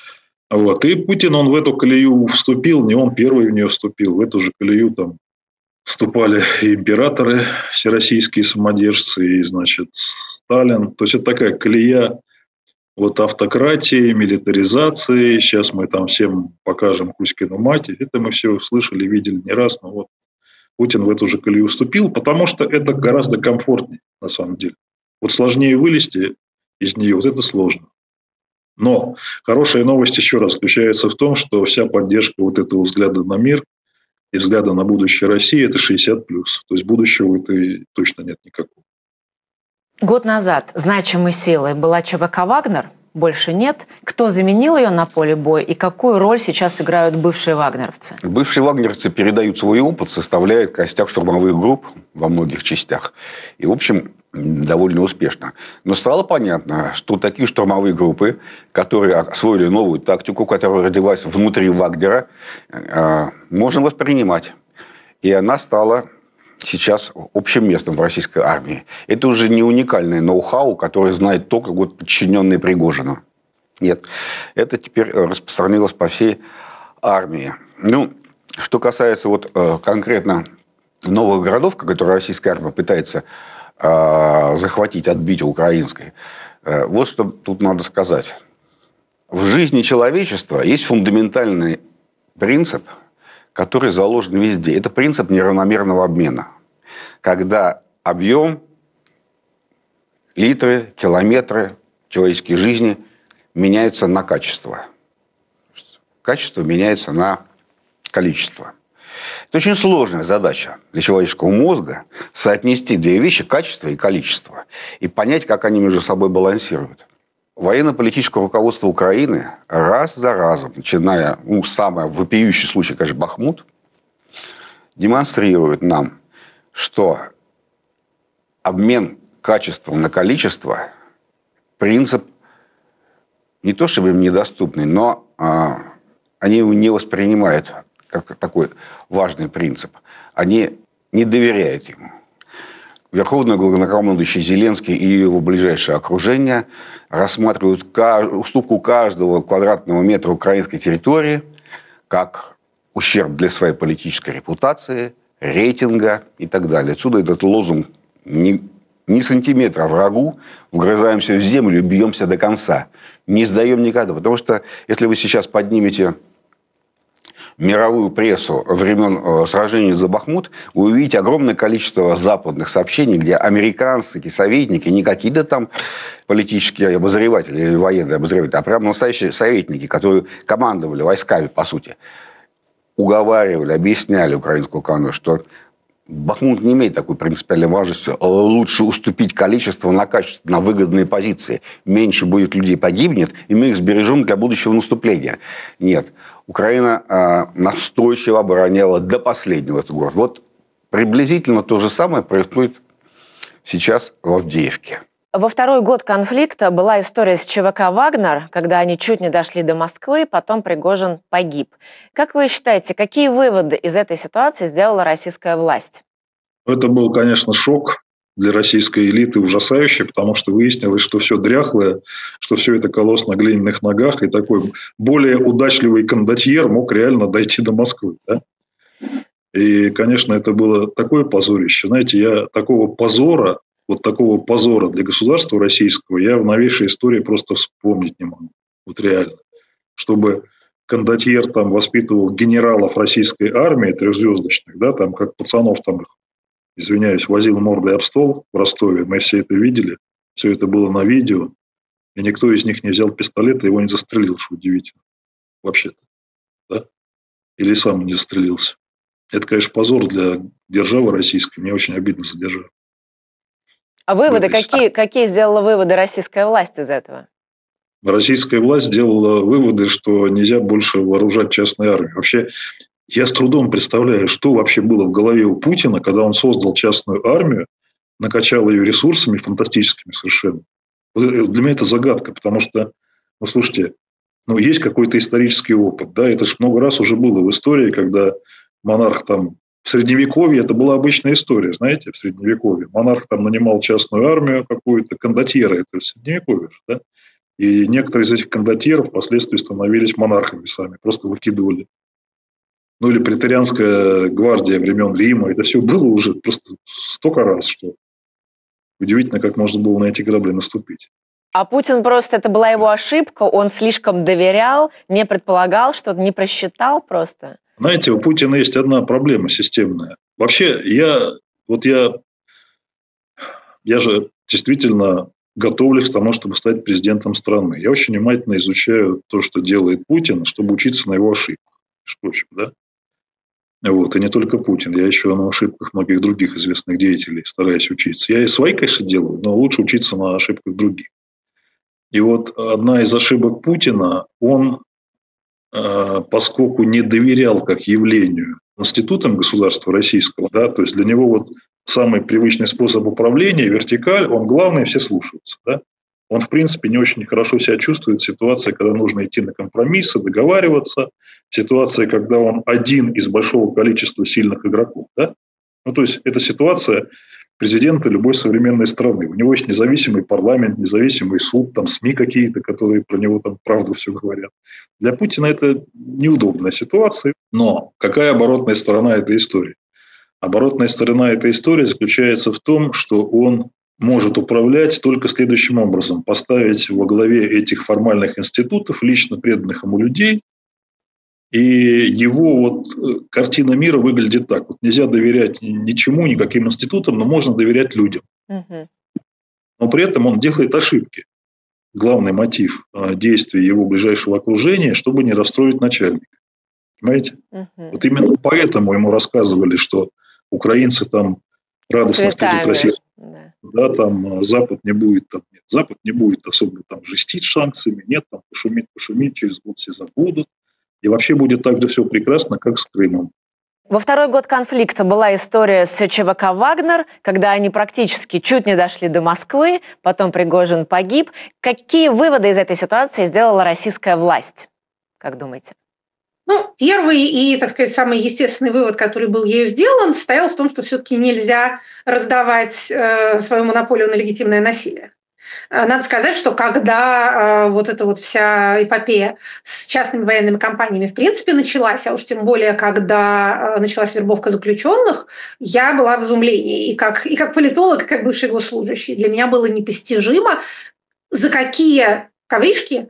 S4: И Путин, он в эту колею вступил, не он первый в нее вступил, в эту же колею там вступали и императоры, всероссийские самодержцы, и, Сталин. То есть это такая колея автократии, милитаризации. Сейчас мы там всем покажем Кузькину мать. Это мы все слышали, видели не раз, но Путин в эту же колею вступил, потому что это гораздо комфортнее, на самом деле. Сложнее вылезти из нее, это сложно. Но хорошая новость, еще раз, заключается в том, что вся поддержка этого взгляда на мир и взгляда на будущее России – это 60+. То есть будущего это точно нет никакого.
S1: Год назад значимой силой была ЧВК «Вагнер», больше нет. Кто заменил ее на поле боя и какую роль сейчас играют бывшие вагнеровцы?
S5: Бывшие вагнеровцы передают свой опыт, составляют костяк штурмовых групп во многих частях. И, в общем, довольно успешно. Но стало понятно, что такие штурмовые группы, которые освоили новую тактику, которая родилась внутри Вагнера, можно воспринимать. И она стала сейчас общим местом в российской армии. Это уже не уникальное ноу-хау, которое знает только подчиненные Пригожину. Нет. Это теперь распространилось по всей армии. Что касается конкретно новых городов, которые российская армия пытается захватить, отбить у украинской. Вот что тут надо сказать. В жизни человечества есть фундаментальный принцип, который заложен везде. Это принцип неравномерного обмена. Когда объем, литры, километры человеческой жизни меняются на качество. Качество меняется на количество. Это очень сложная задача для человеческого мозга соотнести две вещи, качество и количество, и понять, как они между собой балансируют. Военно-политическое руководство Украины раз за разом, начиная, самый вопиющий случай, конечно, Бахмут, демонстрирует нам, что обмен качеством на количество – принцип не то чтобы им недоступный, но они его не воспринимают как такой важный принцип. Они не доверяют ему. Верховный главнокомандующий Зеленский и его ближайшее окружение рассматривают уступку каждого квадратного метра украинской территории как ущерб для своей политической репутации, рейтинга и так далее. Отсюда этот лозунг «Ни сантиметра врагу, вгрызаемся в землю и бьемся до конца. Не сдаем никогда». Потому что если вы сейчас поднимете мировую прессу времен сражений за Бахмут, вы увидите огромное количество западных сообщений, где американские советники, не какие-то там политические обозреватели или военные обозреватели, а прям настоящие советники, которые командовали войсками, по сути, уговаривали, объясняли украинскую команду, что Бахмут не имеет такой принципиальной важности. Лучше уступить количество на качество, на выгодные позиции. Меньше будет людей погибнет, и мы их сбережем для будущего наступления. Нет. Украина настойчиво обороняла до последнего этот город. Вот приблизительно то же самое происходит сейчас в Авдеевке.
S1: Во второй год конфликта была история с ЧВК «Вагнер», когда они чуть не дошли до Москвы, потом Пригожин погиб. Как вы считаете, какие выводы из этой ситуации сделала российская власть?
S4: Это был, конечно, шок для российской элиты ужасающий, потому что выяснилось, что все дряхлое, что все это колосс на глиняных ногах, и такой более удачливый кондотьер мог реально дойти до Москвы. Да? И, конечно, это было такое позорище. Знаете, я такого позора для государства российского я в новейшей истории просто вспомнить не могу. Вот реально. Чтобы кондотьер там воспитывал генералов российской армии трехзвездочных, да, там как пацанов там их, извиняюсь, возил мордой об стол в Ростове, мы все это видели, все это было на видео, и никто из них не взял пистолет и его не застрелил, что удивительно, вообще-то, да? Или сам не застрелился. Это, конечно, позор для державы российской, мне очень обидно за державу.
S1: А выводы, какие сделала выводы российская власть из этого?
S4: Российская власть сделала выводы, что нельзя больше вооружать частную армию. Вообще, я с трудом представляю, что вообще было в голове у Путина, когда он создал частную армию, накачал ее ресурсами фантастическими совершенно. Вот для меня это загадка, потому что, ну, слушайте, ну, есть какой-то исторический опыт, да, это же много раз уже было в истории, когда монарх там в Средневековье, это была обычная история, знаете, в Средневековье. Монарх там нанимал частную армию какую-то, кондотьеры, это в Средневековье, да, и некоторые из этих кондотьеров впоследствии становились монархами сами, просто выкидывали. Ну, или преторианская гвардия времен Рима, это все было уже просто столько раз, что удивительно, как можно было на эти грабли наступить.
S1: А Путин просто, это была его ошибка, он слишком доверял, не предполагал, что-то не просчитал просто.
S4: Знаете, у Путина есть одна проблема системная. Вообще, я же действительно готовлюсь к тому, чтобы стать президентом страны. Я очень внимательно изучаю то, что делает Путин, чтобы учиться на его ошибках. Впрочем, да? Вот. И не только Путин. Я еще на ошибках многих других известных деятелей стараюсь учиться. Я и свои, конечно, делаю, но лучше учиться на ошибках других. И вот одна из ошибок Путина, он, поскольку не доверял как явлению институтам государства российского, да, то есть для него вот самый привычный способ управления, вертикаль, он главный, все слушаются. Да? Он, в принципе, не очень хорошо себя чувствует в ситуации, когда нужно идти на компромиссы, договариваться, в ситуации, когда он один из большого количества сильных игроков. Да? Ну, то есть это ситуация президента любой современной страны. У него есть независимый парламент, независимый суд, там СМИ какие-то, которые про него там правду все говорят. Для Путина это неудобная ситуация. Но какая оборотная сторона этой истории? Оборотная сторона этой истории заключается в том, что он может управлять только следующим образом. Поставить во главе этих формальных институтов лично преданных ему людей, и его вот картина мира выглядит так. Вот нельзя доверять ничему, никаким институтам, но можно доверять людям. Но при этом он делает ошибки. Главный мотив действий его ближайшего окружения, чтобы не расстроить начальника. Понимаете? Вот именно поэтому ему рассказывали, что украинцы там радостно встретят Россию. Да, там Запад не будет, Запад не будет особо там жестить санкциями, нет, там пошумить, через год все забудут. И вообще будет так же все прекрасно, как с Крымом.
S1: Во второй год конфликта была история с ЧВК «Вагнер», когда они практически чуть не дошли до Москвы, потом Пригожин погиб. Какие выводы из этой ситуации сделала российская власть, как думаете?
S2: Ну, первый и, так сказать, самый естественный вывод, который был ею сделан, состоял в том, что все-таки нельзя раздавать свою монополию на легитимное насилие. Надо сказать, что когда вот эта вот вся эпопея с частными военными компаниями в принципе началась, а уж тем более, когда началась вербовка заключенных, я была в изумлении. И как политолог, и как бывший госслужащий. Для меня было непостижимо, за какие ковришки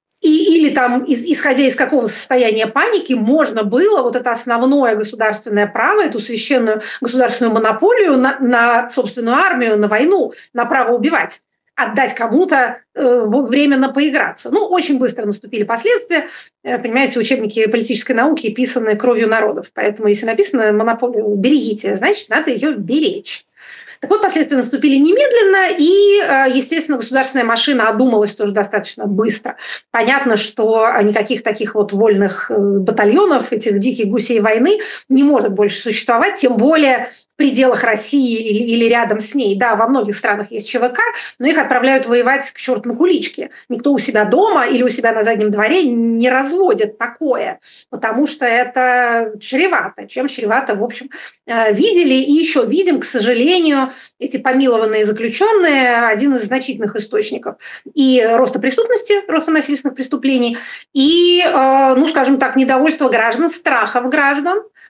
S2: или там, исходя из какого состояния паники, можно было вот это основное государственное право, эту священную государственную монополию на собственную армию, на войну, на право убивать, отдать кому-то временно поиграться. Ну, очень быстро наступили последствия. Понимаете, учебники политической науки писаны кровью народов. Поэтому, если написано «монополию берегите», значит, надо ее беречь. Так вот, последствия наступили немедленно, и, естественно, государственная машина одумалась тоже достаточно быстро. Понятно, что никаких таких вот вольных батальонов, этих диких гусей войны, не может больше существовать, тем более в пределах России или рядом с ней. Да, во многих странах есть ЧВК, но их отправляют воевать к черту на куличке. Никто у себя дома или у себя на заднем дворе не разводит такое, потому что это чревато. Чем чревато, в общем, видели и еще видим, к сожалению, эти помилованные заключенные – один из значительных источников и роста преступности, роста насильственных преступлений, и, ну, скажем так, недовольства граждан, страхов граждан,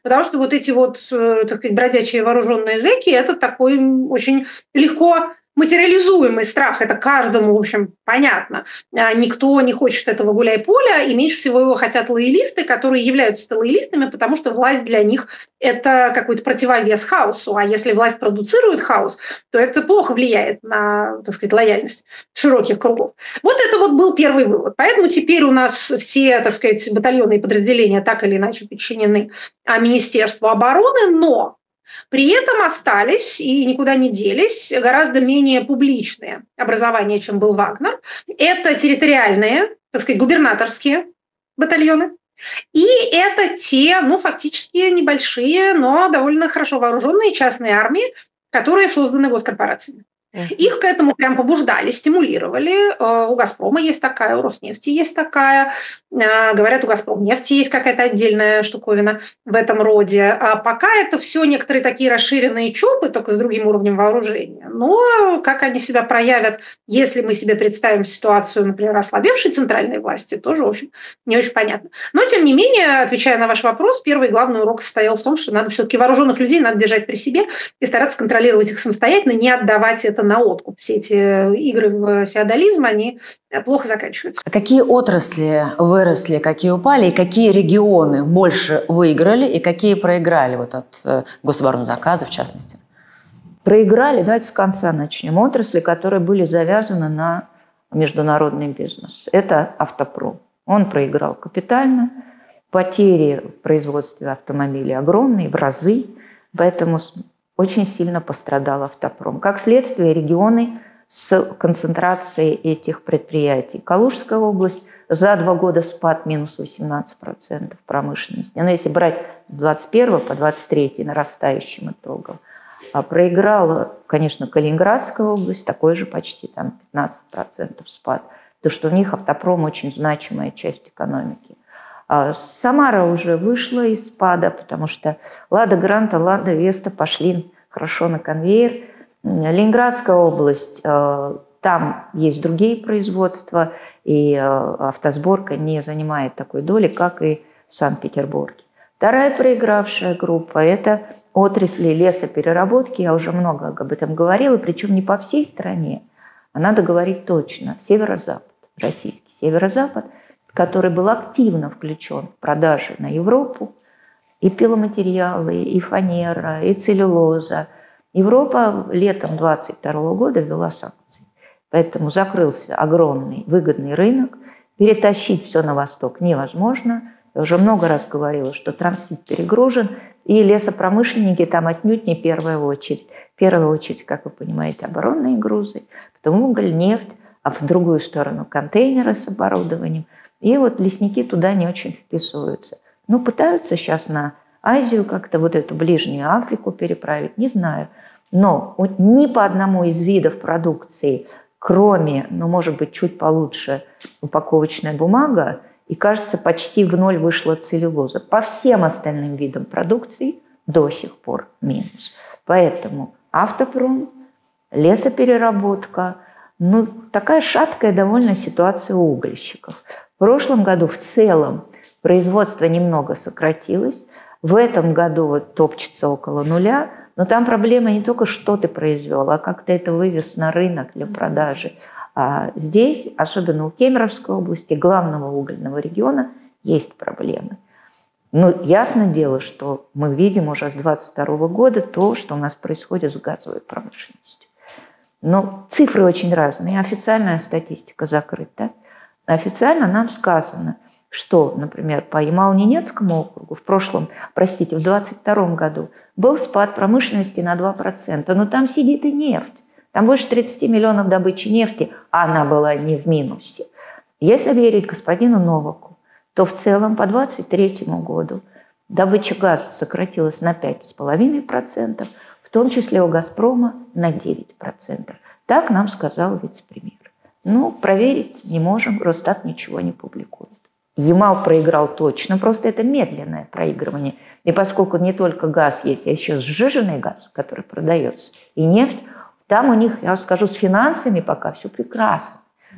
S2: потому что вот эти вот, так сказать, бродячие вооруженные зэки – это такой очень легко материализуемый страх. Это каждому, в общем, понятно. Никто не хочет этого гуляй-поля, и меньше всего его хотят лоялисты, которые являются лоялистами, потому что власть для них – это какой-то противовес хаосу. А если власть продуцирует хаос, то это плохо влияет на, так сказать, лояльность широких кругов. Вот это вот был первый вывод. Поэтому теперь у нас все, так сказать, батальоны и подразделения так или иначе подчинены Министерству обороны, но при этом остались и никуда не делись гораздо менее публичные образования, чем был Вагнер. Это территориальные, так сказать, губернаторские батальоны. И это те, фактически небольшие, но довольно хорошо вооруженные частные армии, которые созданы госкорпорациями. Их к этому прям побуждали, стимулировали. У «Газпрома» есть такая, у «Роснефти» есть такая. Говорят, у «Газпромнефти» есть какая-то отдельная штуковина в этом роде. А пока это все некоторые такие расширенные ЧОПы, только с другим уровнем вооружения. Но как они себя проявят, если мы себе представим ситуацию, например, ослабевшей центральной власти, тоже, в общем, не очень понятно. Но, тем не менее, отвечая на ваш вопрос, первый главный урок состоял в том, что надо все-таки вооруженных людей надо держать при себе и стараться контролировать их самостоятельно, не отдавать это на откуп. Все эти игры в феодализм, они плохо заканчиваются.
S1: Какие отрасли выросли, какие упали, и какие регионы больше выиграли, и какие проиграли вот от гособоронзаказа, в частности?
S3: Проиграли, давайте с конца начнем. Отрасли, которые были завязаны на международный бизнес. Это автопром. Он проиграл капитально. Потери в производстве автомобилей огромные, в разы. Поэтому очень сильно пострадал автопром. Как следствие, регионы с концентрацией этих предприятий. Калужская область за 2 года спад минус 18% промышленности. Но если брать с 21 по 23 нарастающим итогом. А проиграла, конечно, Калининградская область, такой же почти, там 15% спад. Потому что у них автопром очень значимая часть экономики. Самара уже вышла из спада, потому что Лада Гранта, Лада Веста пошли хорошо на конвейер. Ленинградская область, там есть другие производства, и автосборка не занимает такой доли, как и в Санкт-Петербурге. Вторая проигравшая группа – это отрасли лесопереработки. Я уже много об этом говорила, причем не по всей стране, а надо говорить точно. Северо-запад, российский северо-запад, который был активно включен в продажи на Европу, и пиломатериалы, и фанера, и целлюлоза. Европа летом 2022 года ввела санкции. Поэтому закрылся огромный выгодный рынок. Перетащить все на восток невозможно. Я уже много раз говорила, что транзит перегружен, и лесопромышленники там отнюдь не первая очередь. В первую очередь, как вы понимаете, оборонные грузы, потом уголь, нефть, а в другую сторону контейнеры с оборудованием. И вот лесники туда не очень вписываются. Пытаются сейчас на Азию как-то вот эту Ближнюю Африку переправить, не знаю. Но ни по одному из видов продукции, кроме, может быть, чуть получше упаковочная бумага, и, кажется, почти в ноль вышла целлюлоза. По всем остальным видам продукции до сих пор минус. Поэтому автопром, лесопереработка, такая шаткая довольно ситуация у угольщиков. В прошлом году в целом производство немного сократилось. В этом году топчется около нуля. Но там проблема не только, что ты произвел, а как ты это вывез на рынок для продажи. А здесь, особенно у Кемеровской области, главного угольного региона, есть проблемы. Ясно дело, что мы видим уже с 2022 года то, что у нас происходит с газовой промышленностью. Но цифры очень разные. Официальная статистика закрыта. Официально нам сказано, что, например, по Ямало-Ненецкому округу в 2022 году был спад промышленности на 2%. Но там сидит и нефть. Там больше 30 миллионов добычи нефти, а она была не в минусе. Если верить господину Новаку, то в целом по 2023 году добыча газа сократилась на 5,5%, в том числе у «Газпрома» на 9%. Так нам сказал вице-премьер. Проверить не можем, Росстат ничего не публикует. Ямал проиграл точно, просто это медленное проигрывание. И поскольку не только газ есть, а еще сжиженный газ, который продается, и нефть, там у них, я вам скажу, с финансами пока все прекрасно.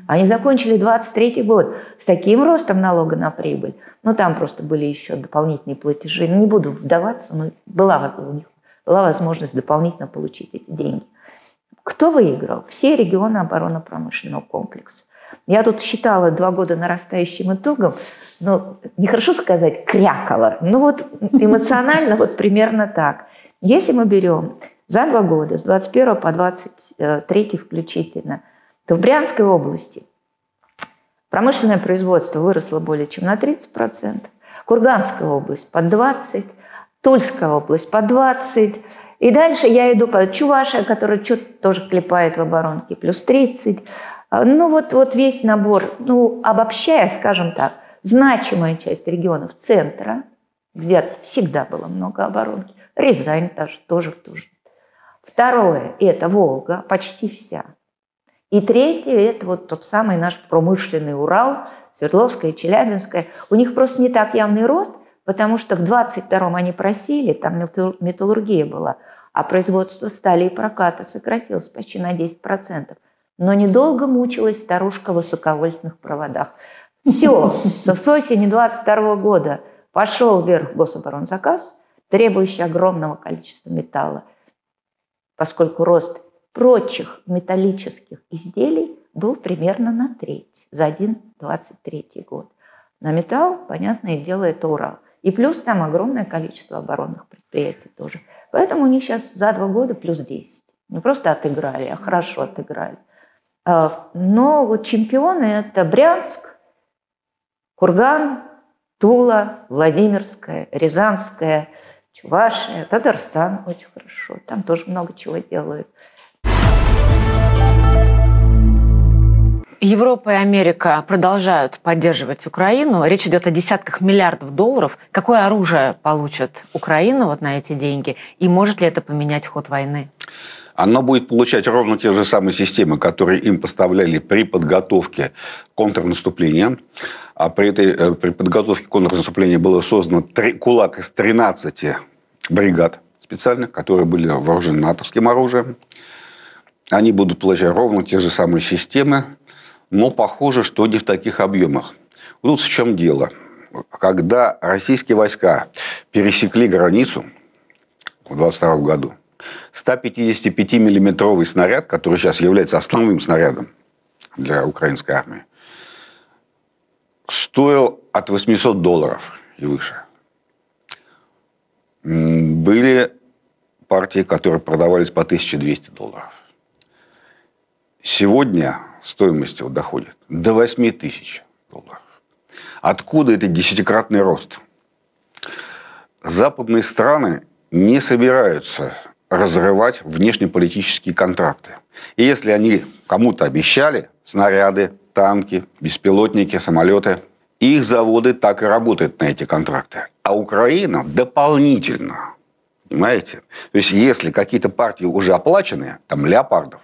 S3: Они закончили 23 год с таким ростом налога на прибыль. Ну, там просто были еще дополнительные платежи. Не буду вдаваться, но у них была возможность дополнительно получить эти деньги. Кто выиграл? Все регионы оборонно-промышленного комплекса. Я тут считала 2 года нарастающим итогом, но нехорошо сказать крякала, но вот эмоционально вот примерно так. Если мы берем за 2 года, с 21 по 23 включительно, то в Брянской области промышленное производство выросло более чем на 30%, Курганская область по 20%, Тульская область по 20%, и дальше я иду по Чувашия, которая что-то тоже клепает в оборонке, плюс 30%. Ну вот весь набор, обобщая, скажем так, значимая часть регионов центра, где всегда было много оборонки, Рязань тоже в ту же. Второе – это Волга, почти вся. И третье – это вот тот самый наш промышленный Урал, Свердловская, Челябинская. У них просто не так явный рост, потому что в 22-м они просели, там металлургия была, а производство стали и проката сократилось почти на 10%. Но недолго мучилась старушка в высоковольтных проводах. Все, с осени 22 года пошел вверх гособоронзаказ, требующий огромного количества металла, поскольку рост прочих металлических изделий был примерно на треть за 1,23 год. На металл, понятное дело, это Урал. И плюс там огромное количество оборонных предприятий тоже. Поэтому у них сейчас за 2 года плюс 10. Не просто отыграли, а хорошо отыграли. Но вот чемпионы – это Брянск, Курган, Тула, Владимирская, Рязанская, Чувашия, Татарстан очень хорошо. Там тоже много чего делают.
S1: Европа и Америка продолжают поддерживать Украину. Речь идет о десятках миллиардов долларов. Какое оружие получит Украина вот на эти деньги? И может ли это поменять ход войны?
S5: Она будет получать ровно те же самые системы, которые им поставляли при подготовке контрнаступления. А при подготовке контрнаступления было создано кулак из 13 бригад специальных, которые были вооружены натовским оружием. Они будут получать ровно те же самые системы, но похоже, что не в таких объемах. Тут в чем дело. Когда российские войска пересекли границу в 1922 году, 155-миллиметровый снаряд, который сейчас является основным снарядом для украинской армии, стоил от $800 и выше. Были партии, которые продавались по $1200. Сегодня стоимость доходит до $8000. Откуда этот 10-кратный рост? Западные страны не собираются разрывать внешнеполитические контракты. И если они кому-то обещали снаряды, танки, беспилотники, самолеты, их заводы так и работают на эти контракты. А Украина дополнительно, понимаете? То есть, если какие-то партии уже оплачены, там леопардов,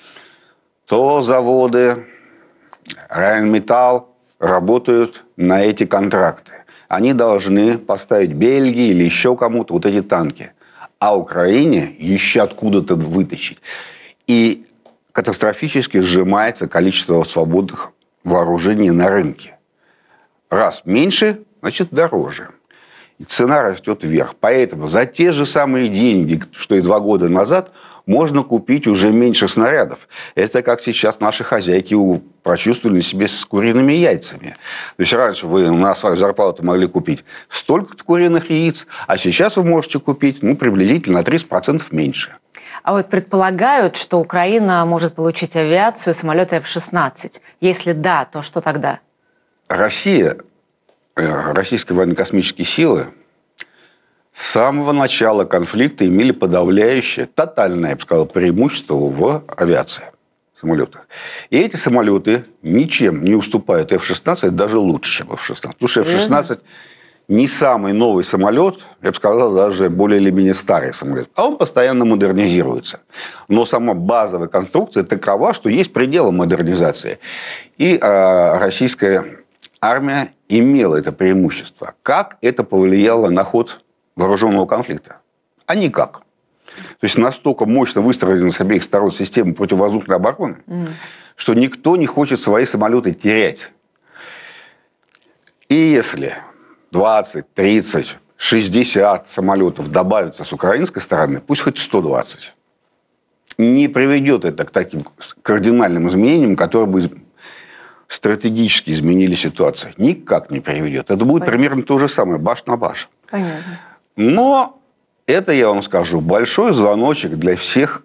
S5: то заводы, Райнметалл работают на эти контракты. Они должны поставить Бельгии или еще кому-то вот эти танки. А Украине еще откуда-то вытащить. И катастрофически сжимается количество свободных вооружений на рынке. Раз меньше, значит дороже. И цена растет вверх. Поэтому за те же самые деньги, что и 2 года назад, можно купить уже меньше снарядов. Это как сейчас наши хозяйки прочувствовали себе с куриными яйцами. То есть раньше вы на свою зарплату могли купить столько куриных яиц, а сейчас вы можете купить приблизительно на 30% меньше.
S1: А вот предполагают, что Украина может получить авиацию, самолеты F-16. Если да, то что тогда?
S5: Российские военно-космические силы с самого начала конфликта имели подавляющее, тотальное, я бы сказал, преимущество в авиации, самолетах. И эти самолеты ничем не уступают F-16, даже лучше, чем F-16. Потому что F-16 не самый новый самолет, я бы сказал, даже более или менее старый самолет. А он постоянно модернизируется. Но сама базовая конструкция такова, что есть пределы модернизации. И российская армия имела это преимущество. Как это повлияло на ход вооруженного конфликта? А никак. То есть настолько мощно выстроена с обеих сторон система противовоздушной обороны, что никто не хочет свои самолеты терять. И если 20, 30, 60 самолетов добавится с украинской стороны, пусть хоть 120, не приведет это к таким кардинальным изменениям, которые бы стратегически изменили ситуацию. Никак не приведет. Это будет примерно то же самое, баш на баш.
S1: Понятно.
S5: Но это, я вам скажу, большой звоночек для всех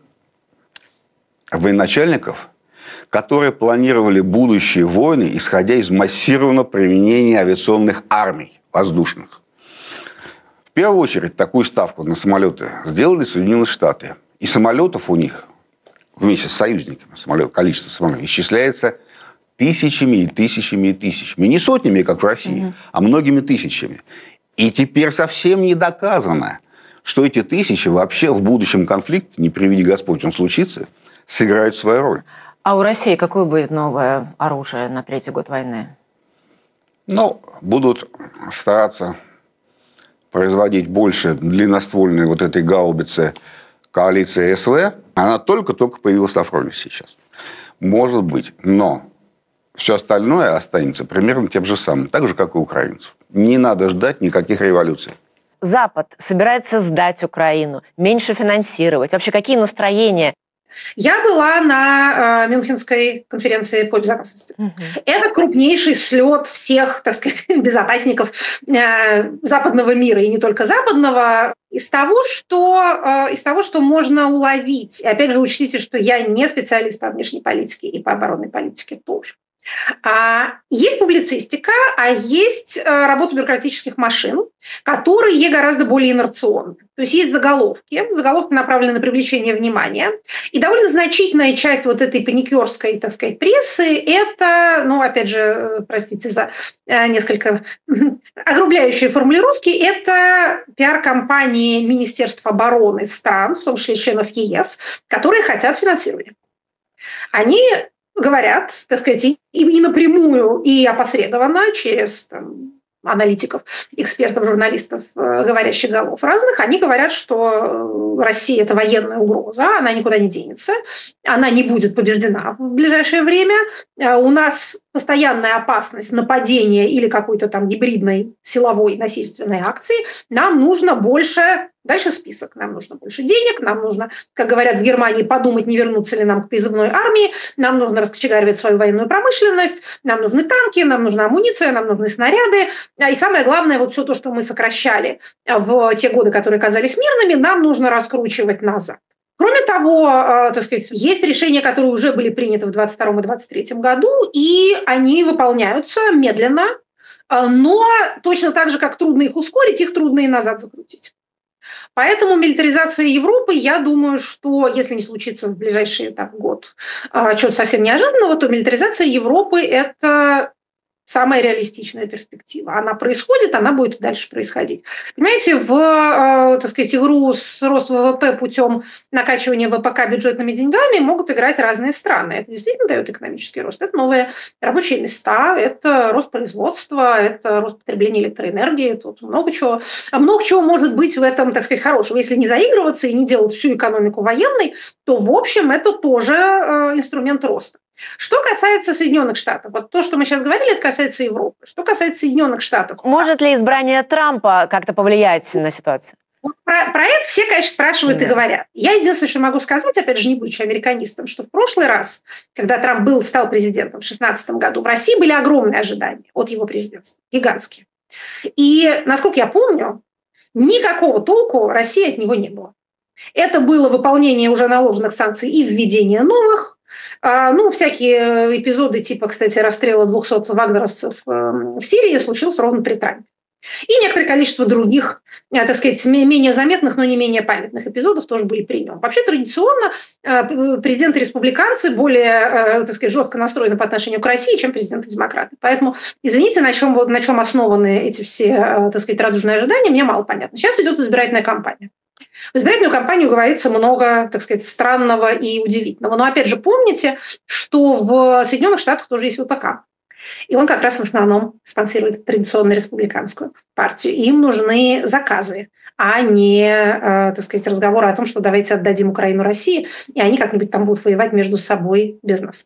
S5: военачальников, которые планировали будущие войны, исходя из массированного применения авиационных армий воздушных. В первую очередь, такую ставку на самолеты сделали Соединенные Штаты. И самолетов у них, вместе с союзниками, количество самолетов исчисляется тысячами и тысячами и тысячами. Не сотнями, как в России, а многими тысячами. И теперь совсем не доказано, что эти тысячи вообще в будущем конфликте, не приведи Господь, он случится, сыграют свою роль.
S1: А у России какое будет новое оружие на третий год войны?
S5: Ну, будут стараться производить больше длинноствольной вот этой гаубицы коалиции СВ. Она только-только появилась на фронте сейчас. Может быть, но все остальное останется примерно тем же самым, так же, как и у украинцев. Не надо ждать никаких революций.
S1: Запад собирается сдать Украину, меньше финансировать. Вообще, какие настроения?
S2: Я была на Мюнхенской конференции по безопасности. Это крупнейший слет всех, так сказать, безопасников западного мира, и не только западного, из того, что можно уловить. И опять же, учтите, что я не специалист по внешней политике и по оборонной политике тоже. Есть публицистика, а есть работа бюрократических машин, которые гораздо более инерционны. То есть заголовки направлены на привлечение внимания, и довольно значительная часть вот этой паникерской, так сказать, прессы – это, ну, опять же, простите за несколько огрубляющие формулировки, это пиар-компании Министерств обороны стран, в том числе членов ЕС, которые хотят финансирования. Они говорят, так сказать, и напрямую, и опосредованно через аналитиков, экспертов, журналистов, говорящих голов разных, они говорят, что Россия – это военная угроза, она никуда не денется, она не будет побеждена в ближайшее время. У нас постоянная опасность нападения или какой-то там гибридной силовой насильственной акции. Нам нужно больше, дальше список, нам нужно больше денег, нам нужно, как говорят в Германии, подумать, не вернуться ли нам к призывной армии, нам нужно раскочегаривать свою военную промышленность, нам нужны танки, нам нужна амуниция, нам нужны снаряды. И самое главное, вот все то, что мы сокращали в те годы, которые казались мирными, нам нужно раскручивать назад. Кроме того, так сказать, есть решения, которые уже были приняты в 2022 и 2023 году, и они выполняются медленно, но точно так же, как трудно их ускорить, их трудно и назад закрутить. Поэтому милитаризация Европы, я думаю, что если не случится в ближайший год чего-то совсем неожиданного, то милитаризация Европы – это самая реалистичная перспектива. Она происходит, она будет и дальше происходить. Понимаете, в, так сказать, игру с рост ВВП путем накачивания ВПК бюджетными деньгами могут играть разные страны. Это действительно дает экономический рост. Это новые рабочие места, это рост производства, это рост потребления электроэнергии. Тут много чего может быть в этом, так сказать, хорошего. Если не заигрываться и не делать всю экономику военной, то, в общем, это тоже инструмент роста. Что касается Соединенных Штатов, вот то, что мы сейчас говорили, это касается Европы. Что касается Соединенных Штатов.
S1: Может ли избрание Трампа как-то повлиять на ситуацию?
S2: Про это все, конечно, спрашивают и говорят. Я единственное, что могу сказать, опять же, не будучи американистом, что в прошлый раз, когда Трамп стал президентом в 2016 году, в России были огромные ожидания от его президентства, гигантские. И, насколько я помню, никакого толку России от него не было. Это было выполнение уже наложенных санкций и введение новых. Всякие эпизоды типа, кстати, расстрела 200 вагнеровцев в Сирии случилось ровно при Трампе. И некоторое количество других, так сказать, менее заметных, но не менее памятных эпизодов тоже были при нем. Вообще традиционно президенты-республиканцы более, так сказать, жестко настроены по отношению к России, чем президенты-демократы. Поэтому, извините, на чем основаны эти все, так сказать, радужные ожидания, мне мало понятно. Сейчас идет избирательная кампания. В избирательную кампанию говорится много, так сказать, странного и удивительного. Но опять же помните, что в Соединенных Штатах тоже есть ВПК. И он как раз в основном спонсирует традиционную республиканскую партию. Им нужны заказы, а не, так сказать, разговоры о том, что давайте отдадим Украину России, и они как-нибудь там будут воевать между собой без нас.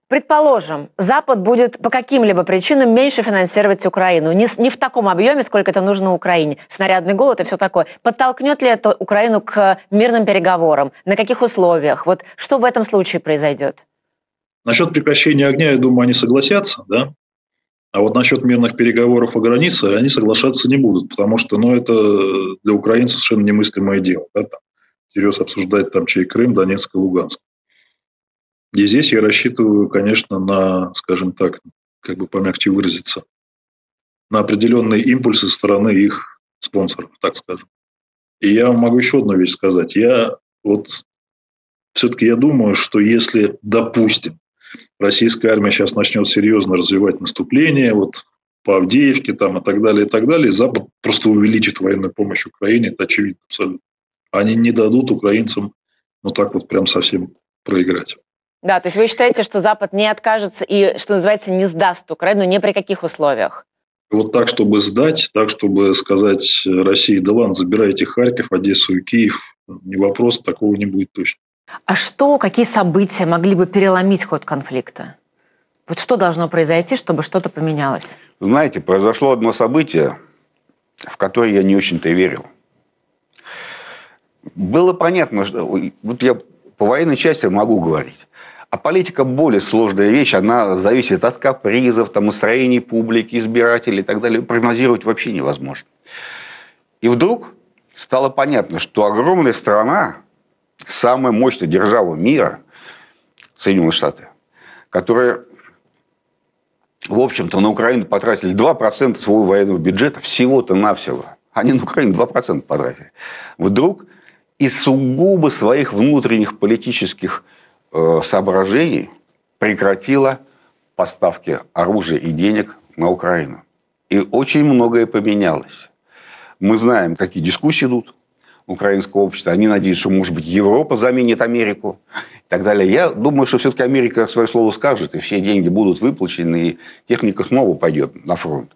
S1: Предположим, Запад будет по каким-либо причинам меньше финансировать Украину. Не в таком объеме, сколько это нужно Украине. Снарядный голод и все такое. Подтолкнет ли это Украину к мирным переговорам? На каких условиях? Вот что в этом случае произойдет?
S4: Насчет прекращения огня, я думаю, они согласятся, да? А вот насчет мирных переговоров о границе они соглашаться не будут, потому что это для украинцев совершенно немыслимое дело. Да? Всерьез обсуждать там чей Крым, Донецк и Луганск. И здесь я рассчитываю, конечно, на, скажем так, как бы помягче выразиться, на определенные импульсы со стороны их спонсоров, так скажем. И я вам могу еще одну вещь сказать. Все-таки я думаю, что если, допустим, российская армия сейчас начнет серьезно развивать наступление, по Авдеевке там, и так далее, Запад просто увеличит военную помощь Украине, это очевидно абсолютно. Они не дадут украинцам прям совсем проиграть.
S1: Да, то есть вы считаете, что Запад не откажется и, что называется, не сдаст Украину ни при каких условиях?
S4: Вот так, чтобы сдать, так, чтобы сказать России: да ладно, забирайте Харьков, Одессу и Киев, не вопрос, такого не будет точно.
S1: А какие события могли бы переломить ход конфликта? Вот что должно произойти, чтобы что-то поменялось?
S5: Знаете, произошло одно событие, в которое я не очень-то верил. Было понятно, что... я по военной части могу говорить. А политика более сложная вещь, она зависит от капризов, настроений публики, избирателей и так далее. Прогнозировать вообще невозможно. И вдруг стало понятно, что огромная страна, самая мощная держава мира, Соединенные Штаты, которые, в общем-то, на Украину потратили 2% своего военного бюджета, всего-то навсего. Они на Украину 2% потратили. Вдруг из сугубо своих внутренних политических соображений прекратила поставки оружия и денег на Украину. И очень многое поменялось. Мы знаем, какие дискуссии идут украинского общества. Они надеются, что, может быть, Европа заменит Америку и так далее. Я думаю, что все-таки Америка свое слово скажет, и все деньги будут выплачены, и техника снова пойдет на фронт.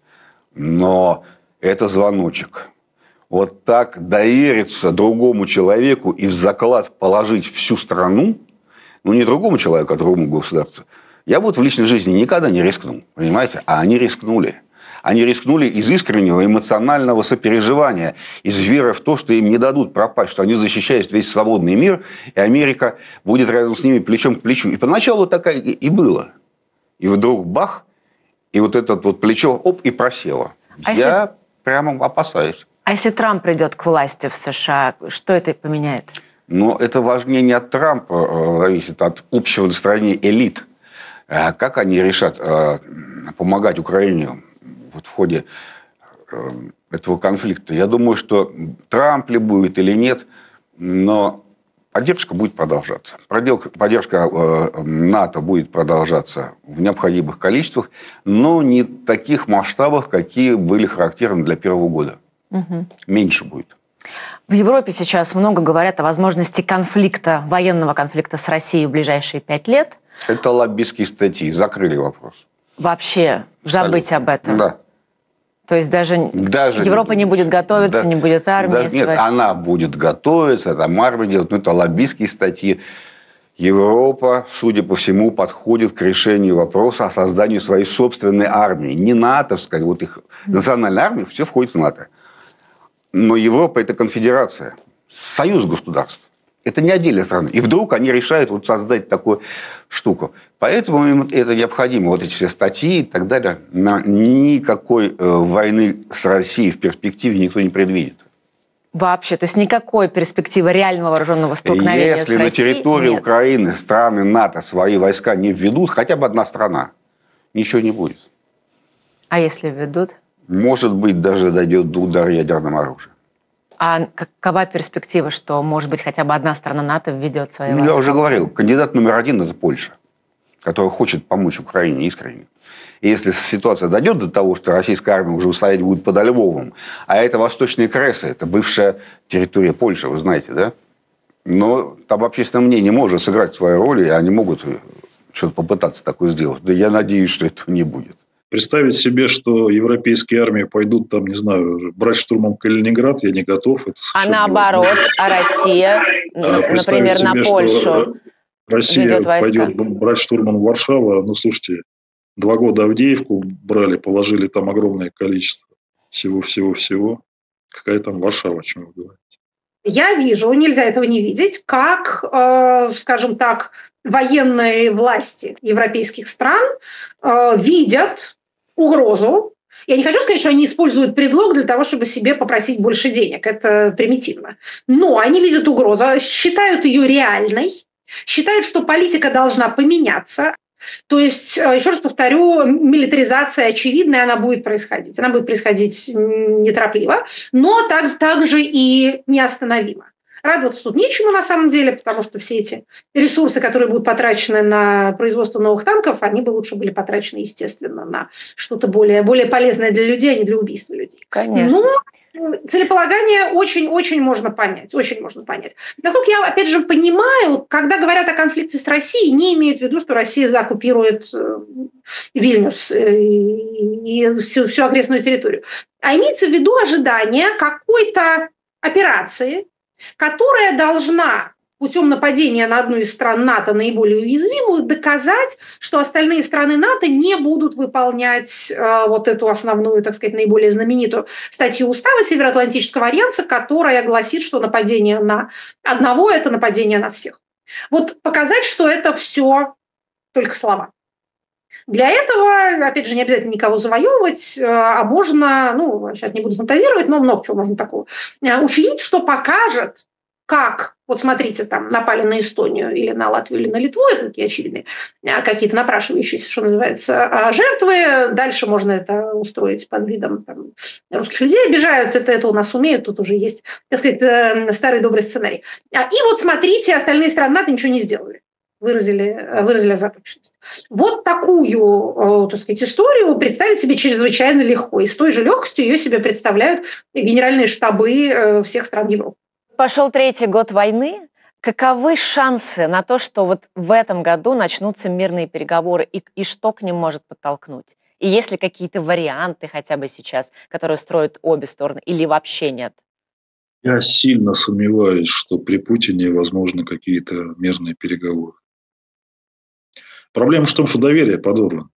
S5: Но это звоночек. Вот так довериться другому человеку и в заклад положить всю страну, не другому человеку, а другому государству, я в личной жизни никогда не рискнул, понимаете? А они рискнули. Они рискнули из искреннего эмоционального сопереживания, из веры в то, что им не дадут пропасть, что они защищают весь свободный мир, и Америка будет рядом с ними плечом к плечу. И поначалу так и было. И вдруг бах, и это плечо, и просело. Я прямо опасаюсь.
S1: А если Трамп придет к власти в США, что это поменяет?
S5: Но это важнее не от Трампа зависит, от общего настроения элит. Как они решат помогать Украине в ходе этого конфликта? Я думаю, что Трамп ли будет или нет, но поддержка будет продолжаться. Поддержка НАТО будет продолжаться в необходимых количествах, но не в таких масштабах, какие были характерны для первого года. Угу. Меньше будет.
S1: В Европе сейчас много говорят о возможности военного конфликта с Россией в ближайшие 5 лет.
S5: Это лоббистские статьи. Закрыли вопрос.
S1: Вообще забыть об этом.
S5: Да.
S1: То есть даже Европа не будет готовиться, не будет армии.
S5: Нет, она будет готовиться, там армия делает, но это лоббистские статьи. Европа, судя по всему, подходит к решению вопроса о создании своей собственной армии. Не натовской, их национальная армия, все входит в НАТО. Но Европа – это конфедерация, союз государств. Это не отдельная страна. И вдруг они решают создать такую штуку. Поэтому им это необходимо. Эти все статьи и так далее. Но никакой войны с Россией в перспективе никто не предвидит.
S1: Вообще? То есть никакой перспективы реального вооруженного столкновения с Россией?
S5: Если на территории
S1: нет.
S5: Украины страны НАТО свои войска не введут, хотя бы одна страна, ничего не будет.
S1: А если введут?
S5: Может быть, даже дойдет до удара ядерным оружием.
S1: А какова перспектива, что, может быть, хотя бы одна страна НАТО введет свои войска?
S5: Я уже говорил, кандидат номер 1 – это Польша, которая хочет помочь Украине искренне. И если ситуация дойдет до того, что российская армия уже стоять будет подо Львовом, а это восточные Кресы, это бывшая территория Польши, вы знаете, да? Но там общественное мнение может сыграть свою роль, и они могут что-то попытаться такое сделать. Да я надеюсь, что этого не будет.
S4: Представить себе, что европейские армии пойдут, брать штурмом Калининград, я не готов. Это
S1: а наоборот, а Россия, например, на Польшу?
S4: Россия
S1: ведет войска.
S4: пойдет брать штурмом Варшаву. Ну, слушайте, 2 года Авдеевку брали, положили там огромное количество всего. Какая там Варшава, о чем вы говорите?
S2: Я вижу, нельзя этого не видеть, как, скажем так, военные власти европейских стран видят угрозу. Я не хочу сказать, что они используют предлог для того, чтобы себе попросить больше денег. Это примитивно. Но они видят угрозу, считают ее реальной, считают, что политика должна поменяться. То есть, еще раз повторю, милитаризация очевидная, она будет происходить. Она будет происходить неторопливо, но также и неостановимо. Радоваться тут нечему на самом деле, потому что все эти ресурсы, которые будут потрачены на производство новых танков, они бы лучше были потрачены, естественно, на что-то более полезное для людей, а не для убийства людей.
S1: Конечно.
S2: Но целеполагание очень можно понять. Очень можно понять. Насколько я, опять же, понимаю, когда говорят о конфликте с Россией, не имеют в виду, что Россия заоккупирует Вильнюс и всю окрестную территорию. А имеется в виду ожидание какой-то операции, которая должна путем нападения на одну из стран НАТО, наиболее уязвимую, доказать, что остальные страны НАТО не будут выполнять вот эту основную, так сказать, наиболее знаменитую статью Устава Североатлантического альянса, которая гласит, что нападение на одного – это нападение на всех. Вот показать, что это все только слова. Для этого, опять же, не обязательно никого завоевывать, а можно, сейчас не буду фантазировать, но много чего можно такого учинить, что покажет, как, вот смотрите, там напали на Эстонию или на Латвию или на Литву, это такие очевидные какие-то напрашивающиеся, что называется, жертвы. Дальше можно это устроить под видом русских людей обижают, это у нас умеют, тут уже есть, так сказать, старый добрый сценарий. И вот смотрите, остальные страны НАТО ничего не сделали. Выразили озабоченность. Вот такую, так сказать, историю представить себе чрезвычайно легко. И с той же легкостью ее себе представляют генеральные штабы всех стран Европы.
S1: Пошел 3-й год войны. Каковы шансы на то, что вот в этом году начнутся мирные переговоры, и что к ним может подтолкнуть? И есть ли какие-то варианты хотя бы сейчас, которые строят обе стороны, или вообще нет?
S4: Я сильно сомневаюсь, что при Путине возможны какие-то мирные переговоры. Проблема в том, что доверие подорвано.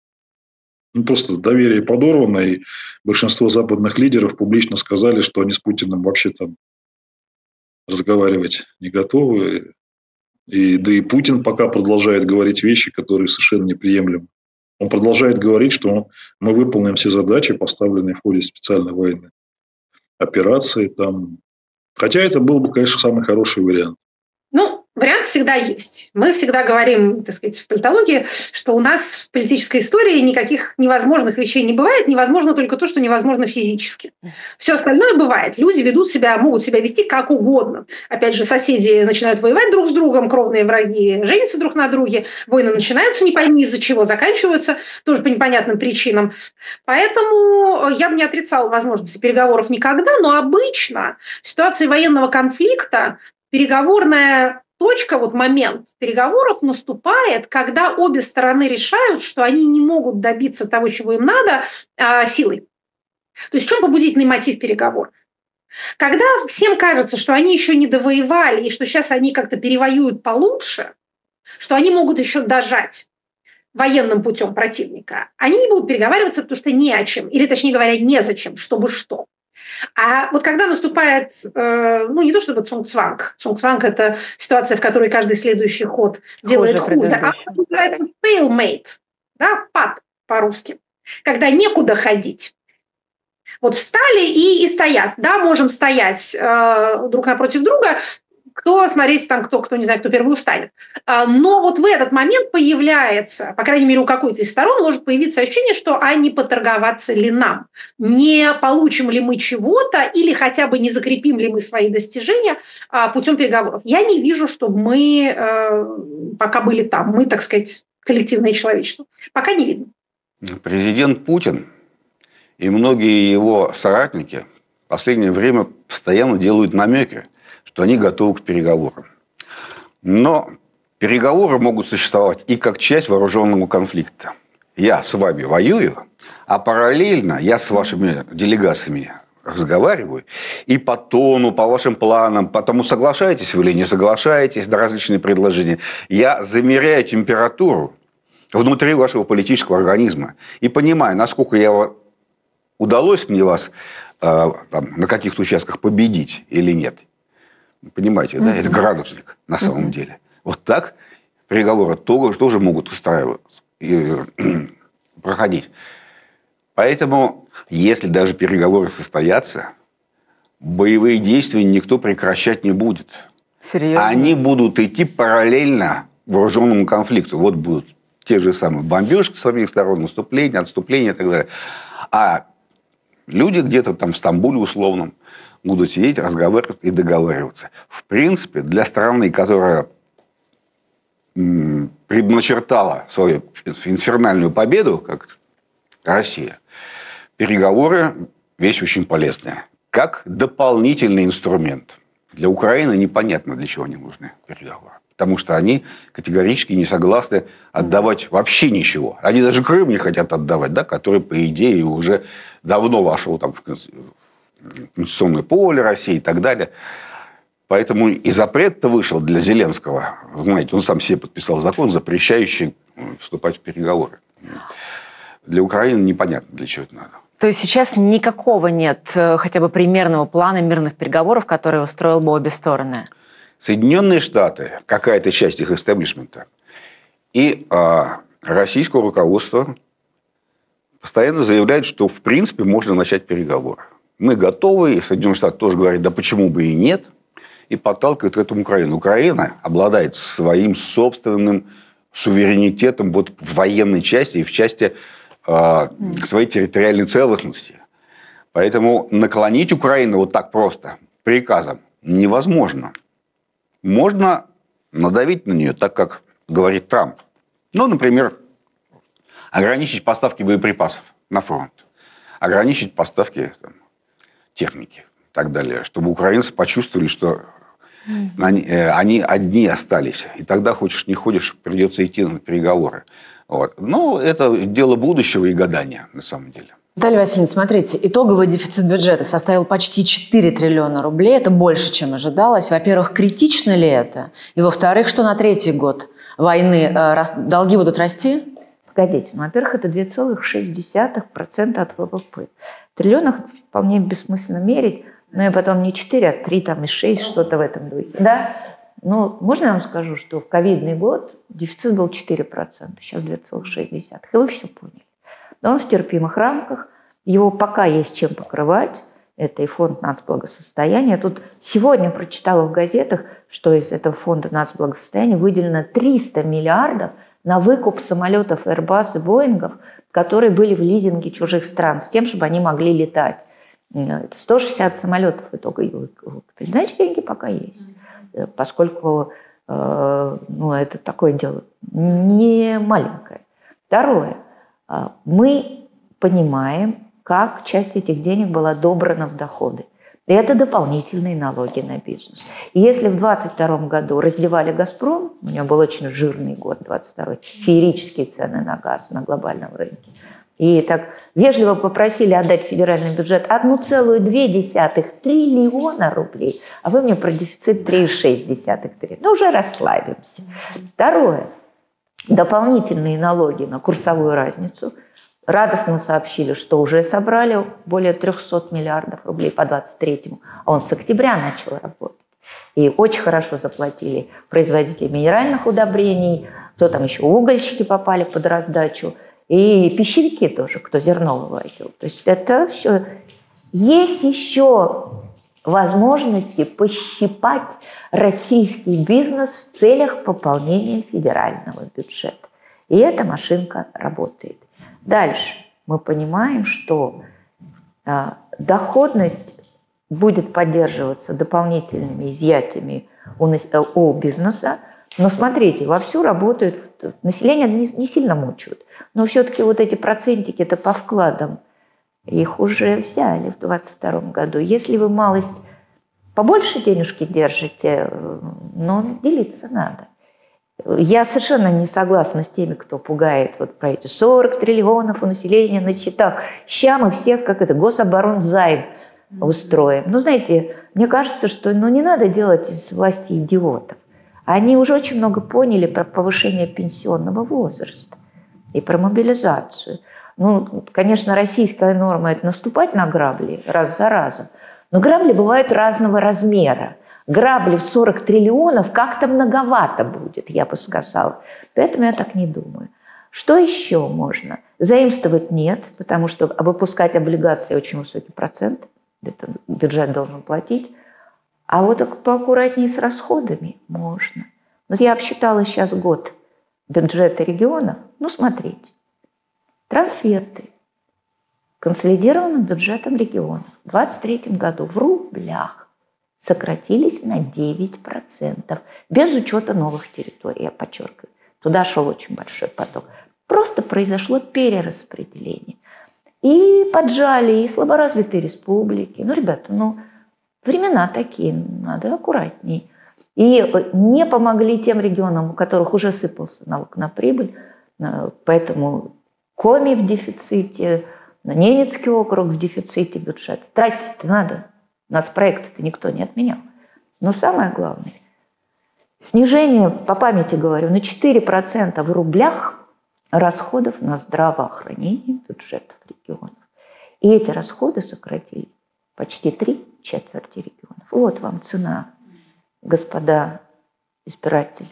S4: Просто доверие подорвано, и большинство западных лидеров публично сказали, что они с Путиным вообще там разговаривать не готовы. Да и Путин пока продолжает говорить вещи, которые совершенно неприемлемы. Он продолжает говорить, что мы выполним все задачи, поставленные в ходе специальной военной операции. Хотя это был бы, конечно, самый хороший вариант.
S2: Вариант всегда есть. Мы всегда говорим, так сказать, в политологии, что у нас в политической истории никаких невозможных вещей не бывает. Невозможно только то, что невозможно физически. Все остальное бывает. Люди могут себя вести как угодно. Опять же, соседи начинают воевать друг с другом, кровные враги женятся друг на друге, войны начинаются не пойми из-за чего, заканчиваются тоже по непонятным причинам. Поэтому я бы не отрицала возможности переговоров никогда, но обычно в ситуации военного конфликта переговорная точка, момент переговоров наступает, когда обе стороны решают, что они не могут добиться того, чего им надо, силой. То есть в чем побудительный мотив переговоров? Когда всем кажется, что они еще не довоевали, и что сейчас они как-то перевоюют получше, что они могут еще дожать военным путем противника, они не будут переговариваться, потому что не о чем, или, точнее говоря, незачем, чтобы что. А вот когда наступает, не то чтобы цунгцванг. Цунгцванг – это ситуация, в которой каждый следующий ход делает хуже. А это называется stalemate, пад по-русски. Когда некуда ходить. Вот встали и стоят. Да, можем стоять друг напротив друга, кто не знаю, кто первый устанет. Но вот в этот момент появляется, по крайней мере, у какой-то из сторон может появиться ощущение, что не поторговаться ли нам, не получим ли мы чего-то или хотя бы не закрепим ли мы свои достижения путем переговоров. Я не вижу, чтобы мы пока были там, мы, так сказать, коллективное человечество. Пока не видно.
S5: Президент Путин и многие его соратники в последнее время постоянно делают намеки, что они готовы к переговорам. Но переговоры могут существовать и как часть вооруженного конфликта. Я с вами воюю, а параллельно я с вашими делегациями разговариваю, и по тону, по вашим планам, по тому, соглашаетесь вы или не соглашаетесь на различные предложения, я замеряю температуру внутри вашего политического организма и понимаю, насколько удалось мне вас на каких-то участках победить или нет. Понимаете, да? Это градусник на самом деле. Вот так переговоры тоже могут устраиваться и проходить. Поэтому, если даже переговоры состоятся, боевые действия никто прекращать не будет.
S1: Серьезно?
S5: Они будут идти параллельно вооруженному конфликту. Вот будут те же самые бомбежки с обеих сторон, наступление, отступление и так далее. А люди где-то там в Стамбуле условном будут сидеть, разговаривать и договариваться. В принципе, для страны, которая предначертала свою инфернальную победу, как Россия, переговоры – вещь очень полезная. Как дополнительный инструмент. Для Украины непонятно, для чего они нужны, переговоры. Потому что они категорически не согласны отдавать вообще ничего. Они даже Крым не хотят отдавать, да, который, по идее, уже давно вошел там, в конституционное поле России и так далее. Поэтому и запрет-то вышел для Зеленского. Вы знаете, он сам себе подписал закон, запрещающий вступать в переговоры. Для Украины непонятно, для чего это надо.
S1: То есть сейчас никакого нет хотя бы примерного плана мирных переговоров, который устроил бы обе стороны?
S5: Соединенные Штаты, какая-то часть их истеблишмента, и российское руководство постоянно заявляют, что в принципе можно начать переговоры. Мы готовы, и Соединенные Штаты тоже говорят, да почему бы и нет, и подталкивают к этому Украину. Украина обладает своим собственным суверенитетом вот в военной части и в части своей территориальной целостности. Поэтому наклонить Украину вот так просто приказом невозможно. Можно надавить на нее, так как говорит Трамп. Ну, например, ограничить поставки боеприпасов на фронт, ограничить поставки техники и так далее, чтобы украинцы почувствовали, что они одни остались. И тогда, хочешь не хочешь, придется идти на переговоры. Вот. Но это дело будущего и гадания, на самом деле.
S1: Наталья Васильевна, смотрите, итоговый дефицит бюджета составил почти 4 триллиона рублей. Это больше, чем ожидалось. Во-первых, критично ли это? И во-вторых, что на третий год войны долги будут расти?
S3: Погодите, во-первых, это 2,6% от ВВП. В триллионах вполне бессмысленно мерить, но и потом не 4, а 3, там, и 6, что-то в этом духе. Да? Но можно я вам скажу, что в ковидный год дефицит был 4%, сейчас 2,6%. И вы все поняли. Но он в терпимых рамках, его пока есть чем покрывать. Это и фонд нацблагосостояния. Тут сегодня прочитала в газетах, что из этого фонда нацблагосостояния выделено 300 миллиардов на выкуп самолетов Airbus и Боингов, которые были в лизинге чужих стран, с тем, чтобы они могли летать. Это 160 самолетов итога и выкупили. Значит, деньги пока есть. Поскольку это такое дело не маленькое. Второе. Мы понимаем, как часть этих денег была добрана в доходы. И это дополнительные налоги на бизнес. И если в 2022 году разливали «Газпром», у него был очень жирный год, 22-й, феерические цены на газ на глобальном рынке, и так вежливо попросили отдать в федеральный бюджет 1,2 триллиона рублей, а вы мне про дефицит 3,6 триллиона. Ну, уже расслабимся. Второе. Дополнительные налоги на курсовую разницу. Радостно сообщили, что уже собрали более 300 миллиардов рублей по 23-му, а он с октября начал работать. И очень хорошо заплатили производители минеральных удобрений, кто там еще, угольщики попали под раздачу, и пищевики тоже, кто зерно вывозил. То есть это все. Есть еще возможности пощипать российский бизнес в целях пополнения федерального бюджета. И эта машинка работает. Дальше мы понимаем, что доходность будет поддерживаться дополнительными изъятиями у бизнеса. Но смотрите, вовсю работают, население не сильно мучают, но все-таки вот эти процентики-то по вкладам, их уже взяли в 2022 году. Если вы малость побольше денежки держите, но делиться надо. Я совершенно не согласна с теми, кто пугает вот про эти 40 триллионов у населения на счетах. Ща мы всех, как это, гособоронзайм устроим. Ну, знаете, мне кажется, что не надо делать из власти идиотов. Они уже очень много поняли про повышение пенсионного возраста и про мобилизацию. Ну, конечно, российская норма – это наступать на грабли раз за разом. Но грабли бывают разного размера. Грабли в 40 триллионов как-то многовато будет, я бы сказала. Поэтому я так не думаю. Что еще можно? Заимствовать нет, потому что выпускать облигации очень высокий процент. Это бюджет должен платить. А вот поаккуратнее с расходами можно. Вот я обсчитала сейчас год бюджета регионов. Ну, смотрите. Трансферты консолидированным бюджетом регионов в 2023 году в рублях сократились на 9%. Без учета новых территорий, я подчеркиваю. Туда шел очень большой поток. Просто произошло перераспределение. И поджали, и слаборазвитые республики. Ну, ребята, времена такие, надо аккуратней. И не помогли тем регионам, у которых уже сыпался налог на прибыль. Поэтому Коми в дефиците, Ненецкий округ в дефиците бюджета. Тратить-то надо. У нас проект-то никто не отменял. Но самое главное, снижение, по памяти говорю, на 4% в рублях расходов на здравоохранение бюджетов регионов. И эти расходы сократили почти 3/4 регионов. Вот вам цена, господа избиратели.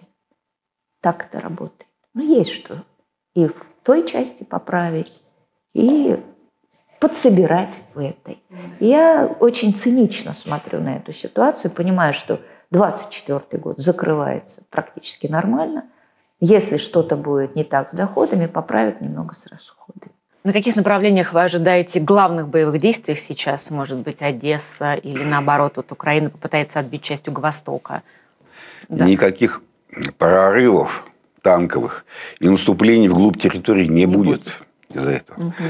S3: Так это работает. Но есть что и в той части поправить, и подсобирать в этой. Я очень цинично смотрю на эту ситуацию, понимаю, что 2024 год закрывается практически нормально. Если что-то будет не так с доходами, поправят немного с расходами.
S1: На каких направлениях вы ожидаете главных боевых действий сейчас? Может быть, Одесса или, наоборот, Украина попытается отбить часть Юго-Востока? Да.
S5: Никаких прорывов танковых и наступлений вглубь территории не будет из-за этого. Угу.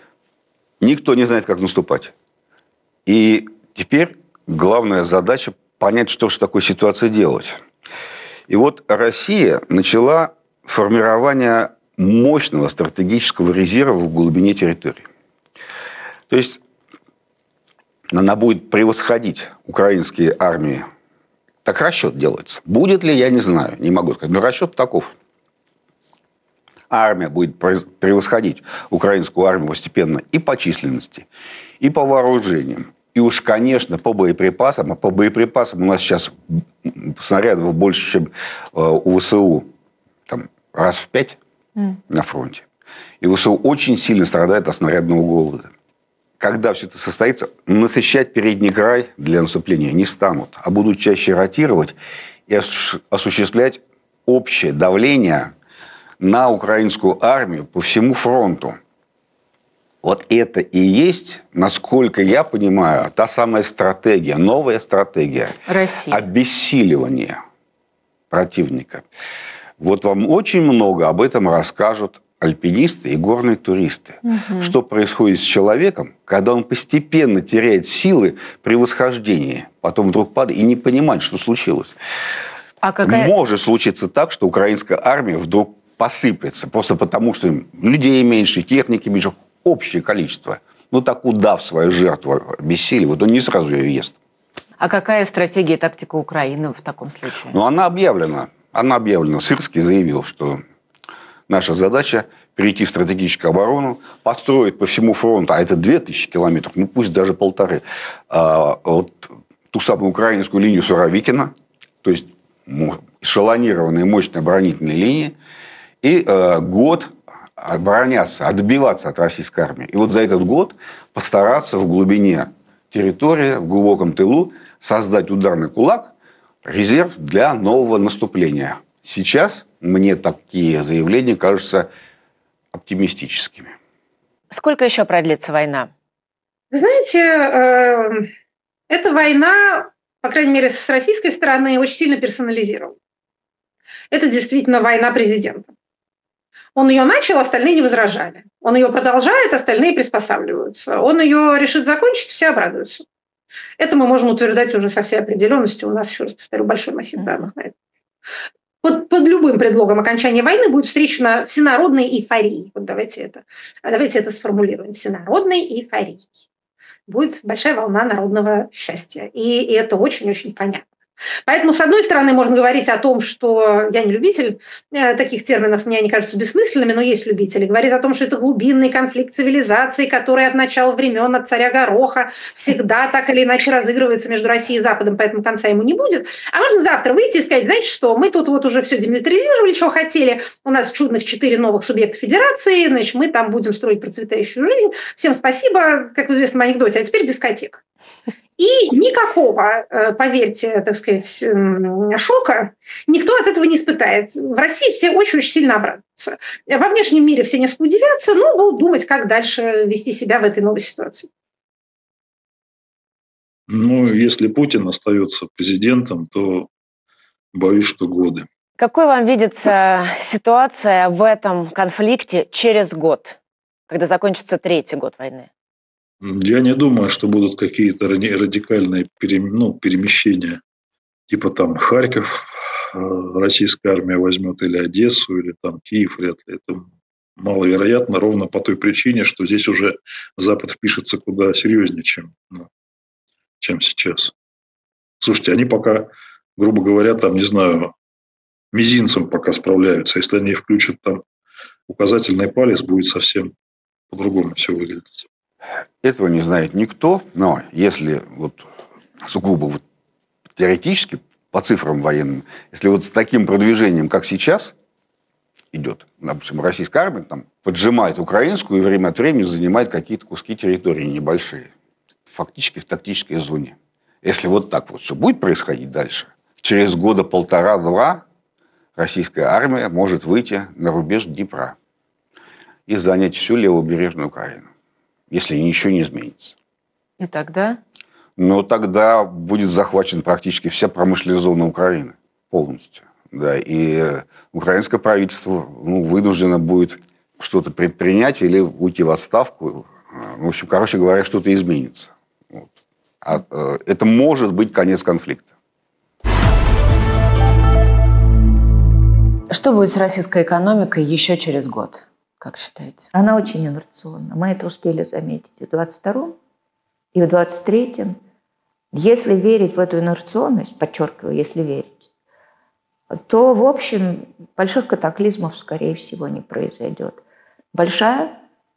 S5: Никто не знает, как наступать. И теперь главная задача понять, что же в такой ситуации делать. И вот Россия начала формирование мощного стратегического резерва в глубине территории. То есть она будет превосходить украинские армии. Так расчет делается. Будет ли, я не знаю, не могу сказать. Но расчет таков. Армия будет превосходить украинскую армию постепенно и по численности, и по вооружениям. И уж, конечно, по боеприпасам. А по боеприпасам у нас сейчас снарядов больше, чем у ВСУ. Там, раз в 5 на фронте. И ВСУ очень сильно страдает от снарядного голода. Когда все это состоится, насыщать передний край для наступления не станут, а будут чаще ротировать и осуществлять общее давление на украинскую армию по всему фронту. Вот это и есть, насколько я понимаю, та самая стратегия, новая стратегия
S1: России.
S5: Обессиливания противника. Вот вам очень много об этом расскажут альпинисты и горные туристы. Угу. Что происходит с человеком, когда он постепенно теряет силы при восхождении, потом вдруг падает и не понимает, что случилось. Может случиться так, что украинская армия вдруг посыплется, просто потому, что людей меньше, техники меньше, общее количество. Ну, так удав свою жертву обессиливает, он не сразу ее ест.
S1: А какая стратегия и тактика Украины в таком случае?
S5: Ну, она объявлена. Сырский заявил, что наша задача перейти в стратегическую оборону, построить по всему фронту, а это 2000 километров, ну, пусть даже 1500, вот ту самую украинскую линию Суровикина, то есть эшелонированные мощные оборонительные линии, и год обороняться, отбиваться от российской армии. И вот за этот год постараться в глубине территории, в глубоком тылу создать ударный кулак, резерв для нового наступления. Сейчас мне такие заявления кажутся оптимистическими.
S1: Сколько еще продлится война?
S2: Вы знаете, эта война, по крайней мере, с российской стороны, очень сильно персонализирована. Это действительно война президента. Он ее начал, остальные не возражали. Он ее продолжает, остальные приспосабливаются. Он ее решит закончить, все обрадуются. Это мы можем утверждать уже со всей определенностью. У нас, еще раз повторю, большой массив данных на это. Под любым предлогом окончания войны будет встречена всенародной эйфорией. Вот давайте это сформулируем. Всенародной эйфорией. будет большая волна народного счастья. И это очень-очень понятно. Поэтому, с одной стороны, можно говорить о том, что я не любитель таких терминов, мне они кажутся бессмысленными, но есть любители. Говорит о том, что это глубинный конфликт цивилизаций, который от начала времен, от царя Гороха всегда так или иначе разыгрывается между Россией и Западом, поэтому конца ему не будет. А можно завтра выйти и сказать, знаете что, мы тут вот уже все демилитаризировали, чего хотели, у нас чудных 4 новых субъекта федерации, значит, мы там будем строить процветающую жизнь. Всем спасибо, как в известном анекдоте, а теперь дискотека. И никакого, поверьте, так сказать, шока никто от этого не испытает. В России все очень-очень сильно обрадуются. Во внешнем мире все несколько удивятся, но будут думать, как дальше вести себя в этой новой ситуации.
S4: Ну, если Путин остается президентом, то боюсь, что годы.
S1: Какой вам видится ситуация в этом конфликте через год, когда закончится 3-й год войны?
S4: Я не думаю, что будут какие-то радикальные перемещения. Типа там Харьков российская армия возьмет, или Одессу, или там Киев, вряд ли. Это маловероятно, ровно по той причине, что здесь уже Запад впишется куда серьезнее, чем сейчас. Слушайте, они пока, грубо говоря, там, не знаю, мизинцем пока справляются. Если они включат там указательный палец, будет совсем по-другому все выглядеть.
S5: Этого не знает никто, но если вот сугубо вот теоретически, по цифрам военным, если вот с таким продвижением, как сейчас идет, допустим, российская армия там поджимает украинскую и время от времени занимает какие-то куски территории небольшие, фактически в тактической зоне. Если вот так вот все будет происходить дальше, через года 1,5-2 российская армия может выйти на рубеж Днепра и занять всю левобережную Украину, если ничего не изменится.
S1: И тогда?
S5: Но тогда будет захвачена практически вся промышленная зона Украины полностью. Да, и украинское правительство вынуждено будет что-то предпринять или уйти в отставку. В общем, короче говоря, что-то изменится. Вот. Это может быть конец конфликта.
S1: Что будет с российской экономикой еще через год, как считаете?
S3: Она очень инерционна. Мы это успели заметить и в 22-м, и в 23-м. Если верить в эту инерционность, подчеркиваю, если верить, то, в общем, больших катаклизмов, скорее всего, не произойдет. Большая,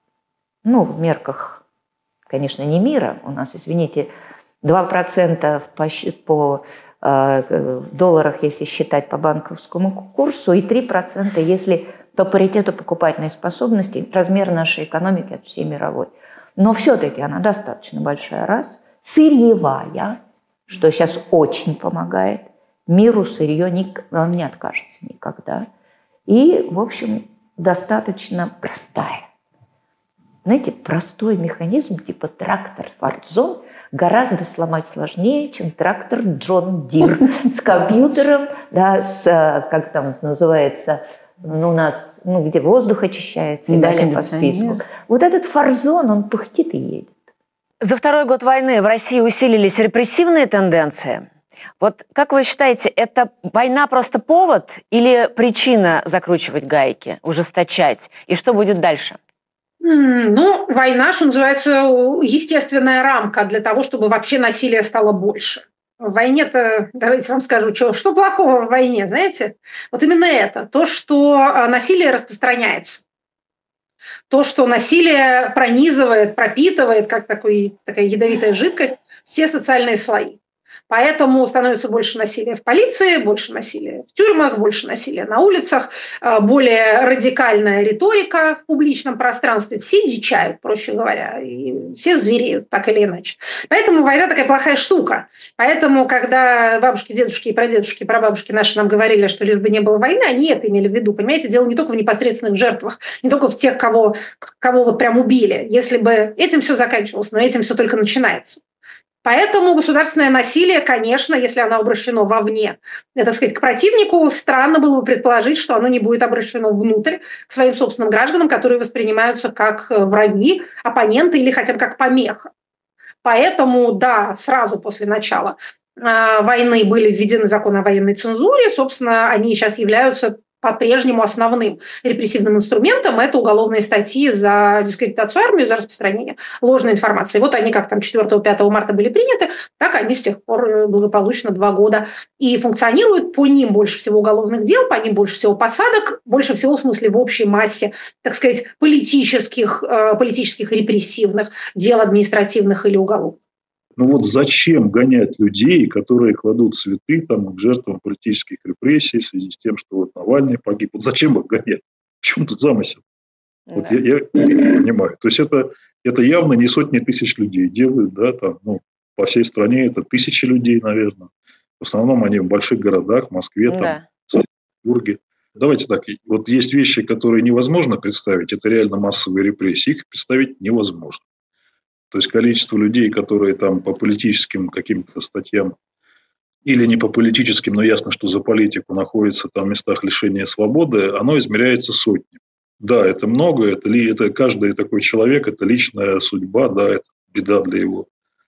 S3: в мерках, конечно, не мира, у нас, извините, 2% по долларах, если считать по банковскому курсу, и 3%, если по паритету покупательной способности, размер нашей экономики от всей мировой. Но все-таки она достаточно большая, раз. Сырьевая, что сейчас очень помогает. Миру сырье он не откажется никогда. И, в общем, достаточно простая. Знаете, простой механизм типа трактор Фордзон гораздо сломать сложнее, чем трактор Джон Дир с компьютером, да, как там это называется, у нас, где воздух очищается и далее по списку. Вот этот Фордзон, он пыхтит и едет.
S1: За 2-й год войны в России усилились репрессивные тенденции. Вот как вы считаете, это война просто повод или причина закручивать гайки, ужесточать? И что будет дальше?
S2: Война, что называется, естественная рамка для того, чтобы вообще насилие стало больше. В войне-то, давайте вам скажу, что плохого в войне, знаете? Вот именно это, то, что насилие распространяется. То, что насилие пронизывает, пропитывает, как такая ядовитая жидкость, все социальные слои. Поэтому становится больше насилия в полиции, больше насилия в тюрьмах, больше насилия на улицах, более радикальная риторика в публичном пространстве. Все дичают, проще говоря, и все звереют так или иначе. Поэтому война такая плохая штука. Поэтому, когда бабушки, дедушки и прадедушки, прабабушки наши нам говорили, что лишь бы не было войны, они это имели в виду. Понимаете, дело не только в непосредственных жертвах, не только в тех, кого вот прям убили. Если бы этим все заканчивалось, но этим все только начинается. Поэтому государственное насилие, конечно, если оно обращено вовне, так сказать, к противнику, странно было бы предположить, что оно не будет обращено внутрь к своим собственным гражданам, которые воспринимаются как враги, оппоненты или хотя бы как помеха. Поэтому, да, сразу после начала войны были введены законы о военной цензуре. Собственно, они сейчас являются по-прежнему основным репрессивным инструментом это уголовные статьи за дискредитацию армии, за распространение ложной информации. Вот они как там 4-5 марта были приняты, так они с тех пор благополучно 2 года и функционируют. По ним больше всего уголовных дел, по ним больше всего посадок, больше всего в смысле в общей массе, так сказать, политических репрессивных дел административных или уголовных.
S4: Ну вот зачем гонять людей, которые кладут цветы там, к жертвам политических репрессий в связи с тем, что вот Навальный погиб? Вот зачем их гонять? В чем тут замысел? Да. Вот я не понимаю. То есть это явно не сотни тысяч людей делают, да, там, по всей стране это тысячи людей, наверное. В основном они в больших городах, в Москве, там, в Санкт-Петербурге. Давайте так, вот есть вещи, которые невозможно представить, это реально массовые репрессии, их представить невозможно. То есть количество людей, которые там по политическим каким-то статьям или не по политическим, но ясно, что за политику находятся там в местах лишения свободы, оно измеряется сотнями. Да, это много, это каждый такой человек, это личная судьба, да, это беда для него,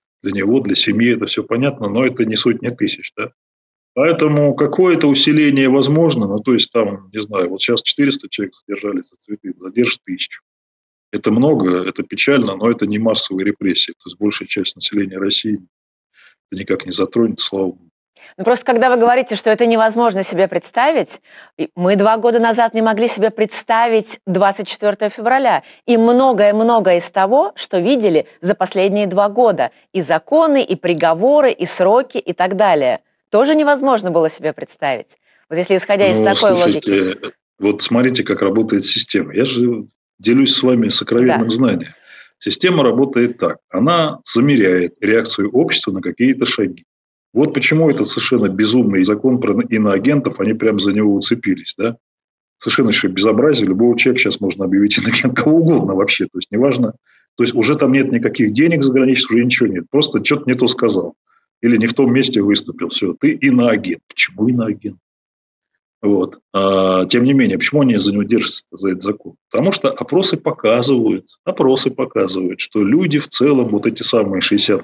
S4: для семьи, это все понятно, но это не сотни тысяч, да. Поэтому какое-то усиление возможно, то есть там, не знаю, вот сейчас 400 человек задержали за цветы, задержат 1000. Это много, это печально, но это не массовые репрессии. То есть большая часть населения России это никак не затронет, слава богу.
S1: Просто когда вы говорите, что это невозможно себе представить, мы 2 года назад не могли себе представить 24 февраля. И многое-многое из того, что видели за последние 2 года. И законы, и приговоры, и сроки, и так далее. Тоже невозможно было себе представить. Вот если исходя из такой логики.
S4: Вот смотрите, как работает система. Я же делюсь с вами сокровенным знанием. Система работает так. Она замеряет реакцию общества на какие-то шаги. Вот почему этот совершенно безумный закон про иноагентов, они прям за него уцепились. Да? Совершенно еще безобразие. Любого человека сейчас можно объявить иноагент, кого угодно вообще. То есть неважно. То есть уже там нет никаких денег заграничных, уже ничего нет. Просто что-то не то сказал. Или не в том месте выступил. Все, ты иноагент. Почему иноагент? Вот. Тем не менее, почему они за него держатся, за этот закон? Потому что опросы показывают, что люди в целом, вот эти самые 60+,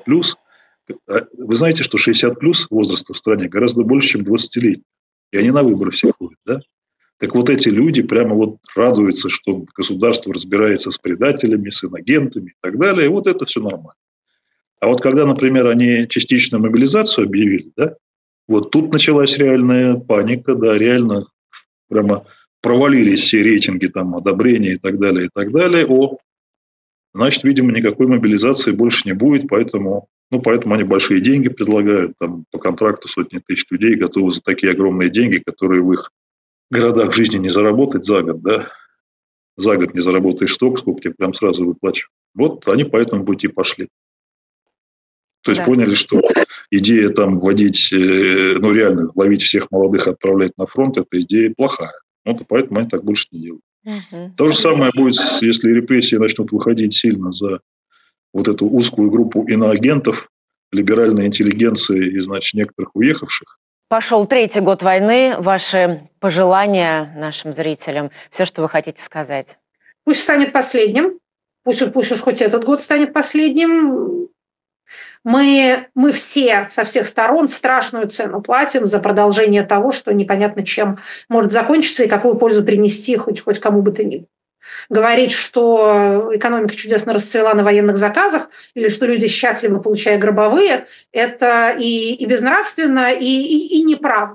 S4: вы знаете, что 60+ возраста в стране гораздо больше, чем 20-летних. И они на выборы все ходят, да? Так вот эти люди прямо вот радуются, что государство разбирается с предателями, с инагентами и так далее. И вот это все нормально. А вот когда, например, они частичную мобилизацию объявили, да, вот тут началась реальная паника, да, реально прямо провалились все рейтинги там, одобрения и так далее, и так далее. Значит, видимо, никакой мобилизации больше не будет, поэтому они большие деньги предлагают, там, по контракту сотни тысяч людей готовы за такие огромные деньги, которые в их городах в жизни не заработать за год, да. За год не заработаешь столько, сколько тебе прям сразу выплачивают. Вот они по этому пути пошли. То есть поняли, что идея там вводить, реально ловить всех молодых и отправлять на фронт, эта идея плохая. Вот поэтому они так больше не делают. То же самое будет, если репрессии начнут выходить сильно за вот эту узкую группу иноагентов, либеральной интеллигенции и, значит, некоторых уехавших.
S1: Пошел 3-й год войны. Ваши пожелания нашим зрителям, все, что вы хотите сказать.
S2: Пусть станет последним. Пусть уж хоть этот год станет последним. Мы все со всех сторон страшную цену платим за продолжение того, что непонятно чем может закончиться и какую пользу принести хоть кому бы то ни было. Говорить, что экономика чудесно расцвела на военных заказах или что люди счастливы, получая гробовые, это и безнравственно, и неправда.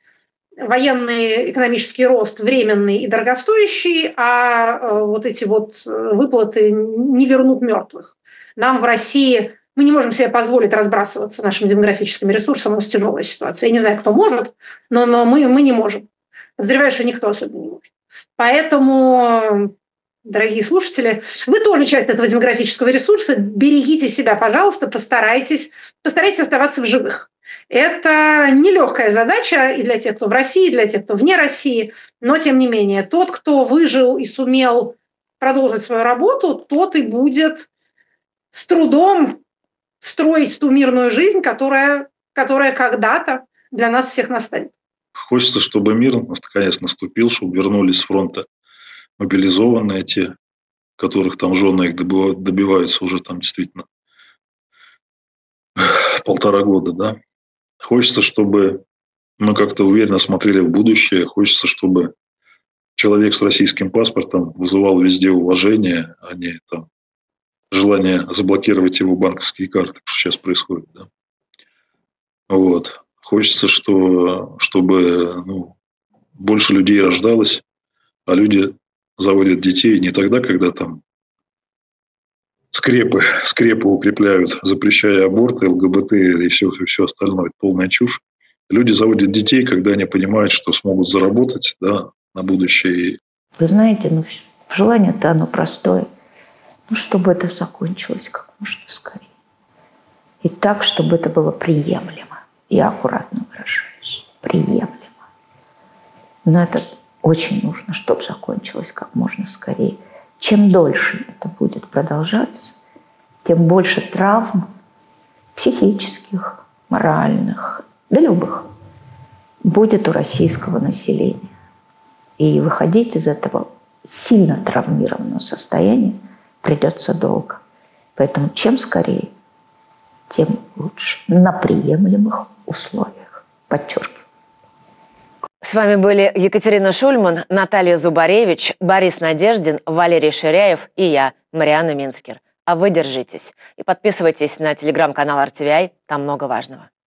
S2: Военный экономический рост временный и дорогостоящий, а вот эти вот выплаты не вернут мертвых. Нам в России... Мы не можем себе позволить разбрасываться нашим демографическим ресурсом, у нас тяжелая ситуация. Я не знаю, кто может, но мы не можем. Подозреваю, что никто особенно не может. Поэтому, дорогие слушатели, вы тоже часть этого демографического ресурса. Берегите себя, пожалуйста, постарайтесь оставаться в живых. Это нелегкая задача и для тех, кто в России, и для тех, кто вне России. Но, тем не менее, тот, кто выжил и сумел продолжить свою работу, тот и будет с трудом строить ту мирную жизнь, которая когда-то для нас всех настанет.
S4: Хочется, чтобы мир наконец наступил, чтобы вернулись с фронта мобилизованные те, которых там жены их добиваются уже там действительно 1,5 года, да. Хочется, чтобы мы как-то уверенно смотрели в будущее, хочется, чтобы человек с российским паспортом вызывал везде уважение, а не там желание заблокировать его банковские карты, что сейчас происходит. Да? Вот. Хочется, чтобы больше людей рождалось, а люди заводят детей не тогда, когда там скрепы укрепляют, запрещая аборты, ЛГБТ и все остальное. Это полная чушь. Люди заводят детей, когда они понимают, что смогут заработать, да, на будущее.
S3: Вы знаете, желание-то оно простое. Чтобы это закончилось как можно скорее. И так, чтобы это было приемлемо. Я аккуратно выражаюсь. Приемлемо. Но это очень нужно, чтобы закончилось как можно скорее. Чем дольше это будет продолжаться, тем больше травм психических, моральных, да любых, будет у российского населения. И выходить из этого сильно травмированного состояния придется долго. Поэтому чем скорее, тем лучше. На приемлемых условиях. Подчеркиваю.
S1: С вами были Екатерина Шульман, Наталья Зубаревич, Борис Надеждин, Валерий Ширяев и я, Марианна Минскер. А вы держитесь и подписывайтесь на телеграм-канал RTVI, там много важного.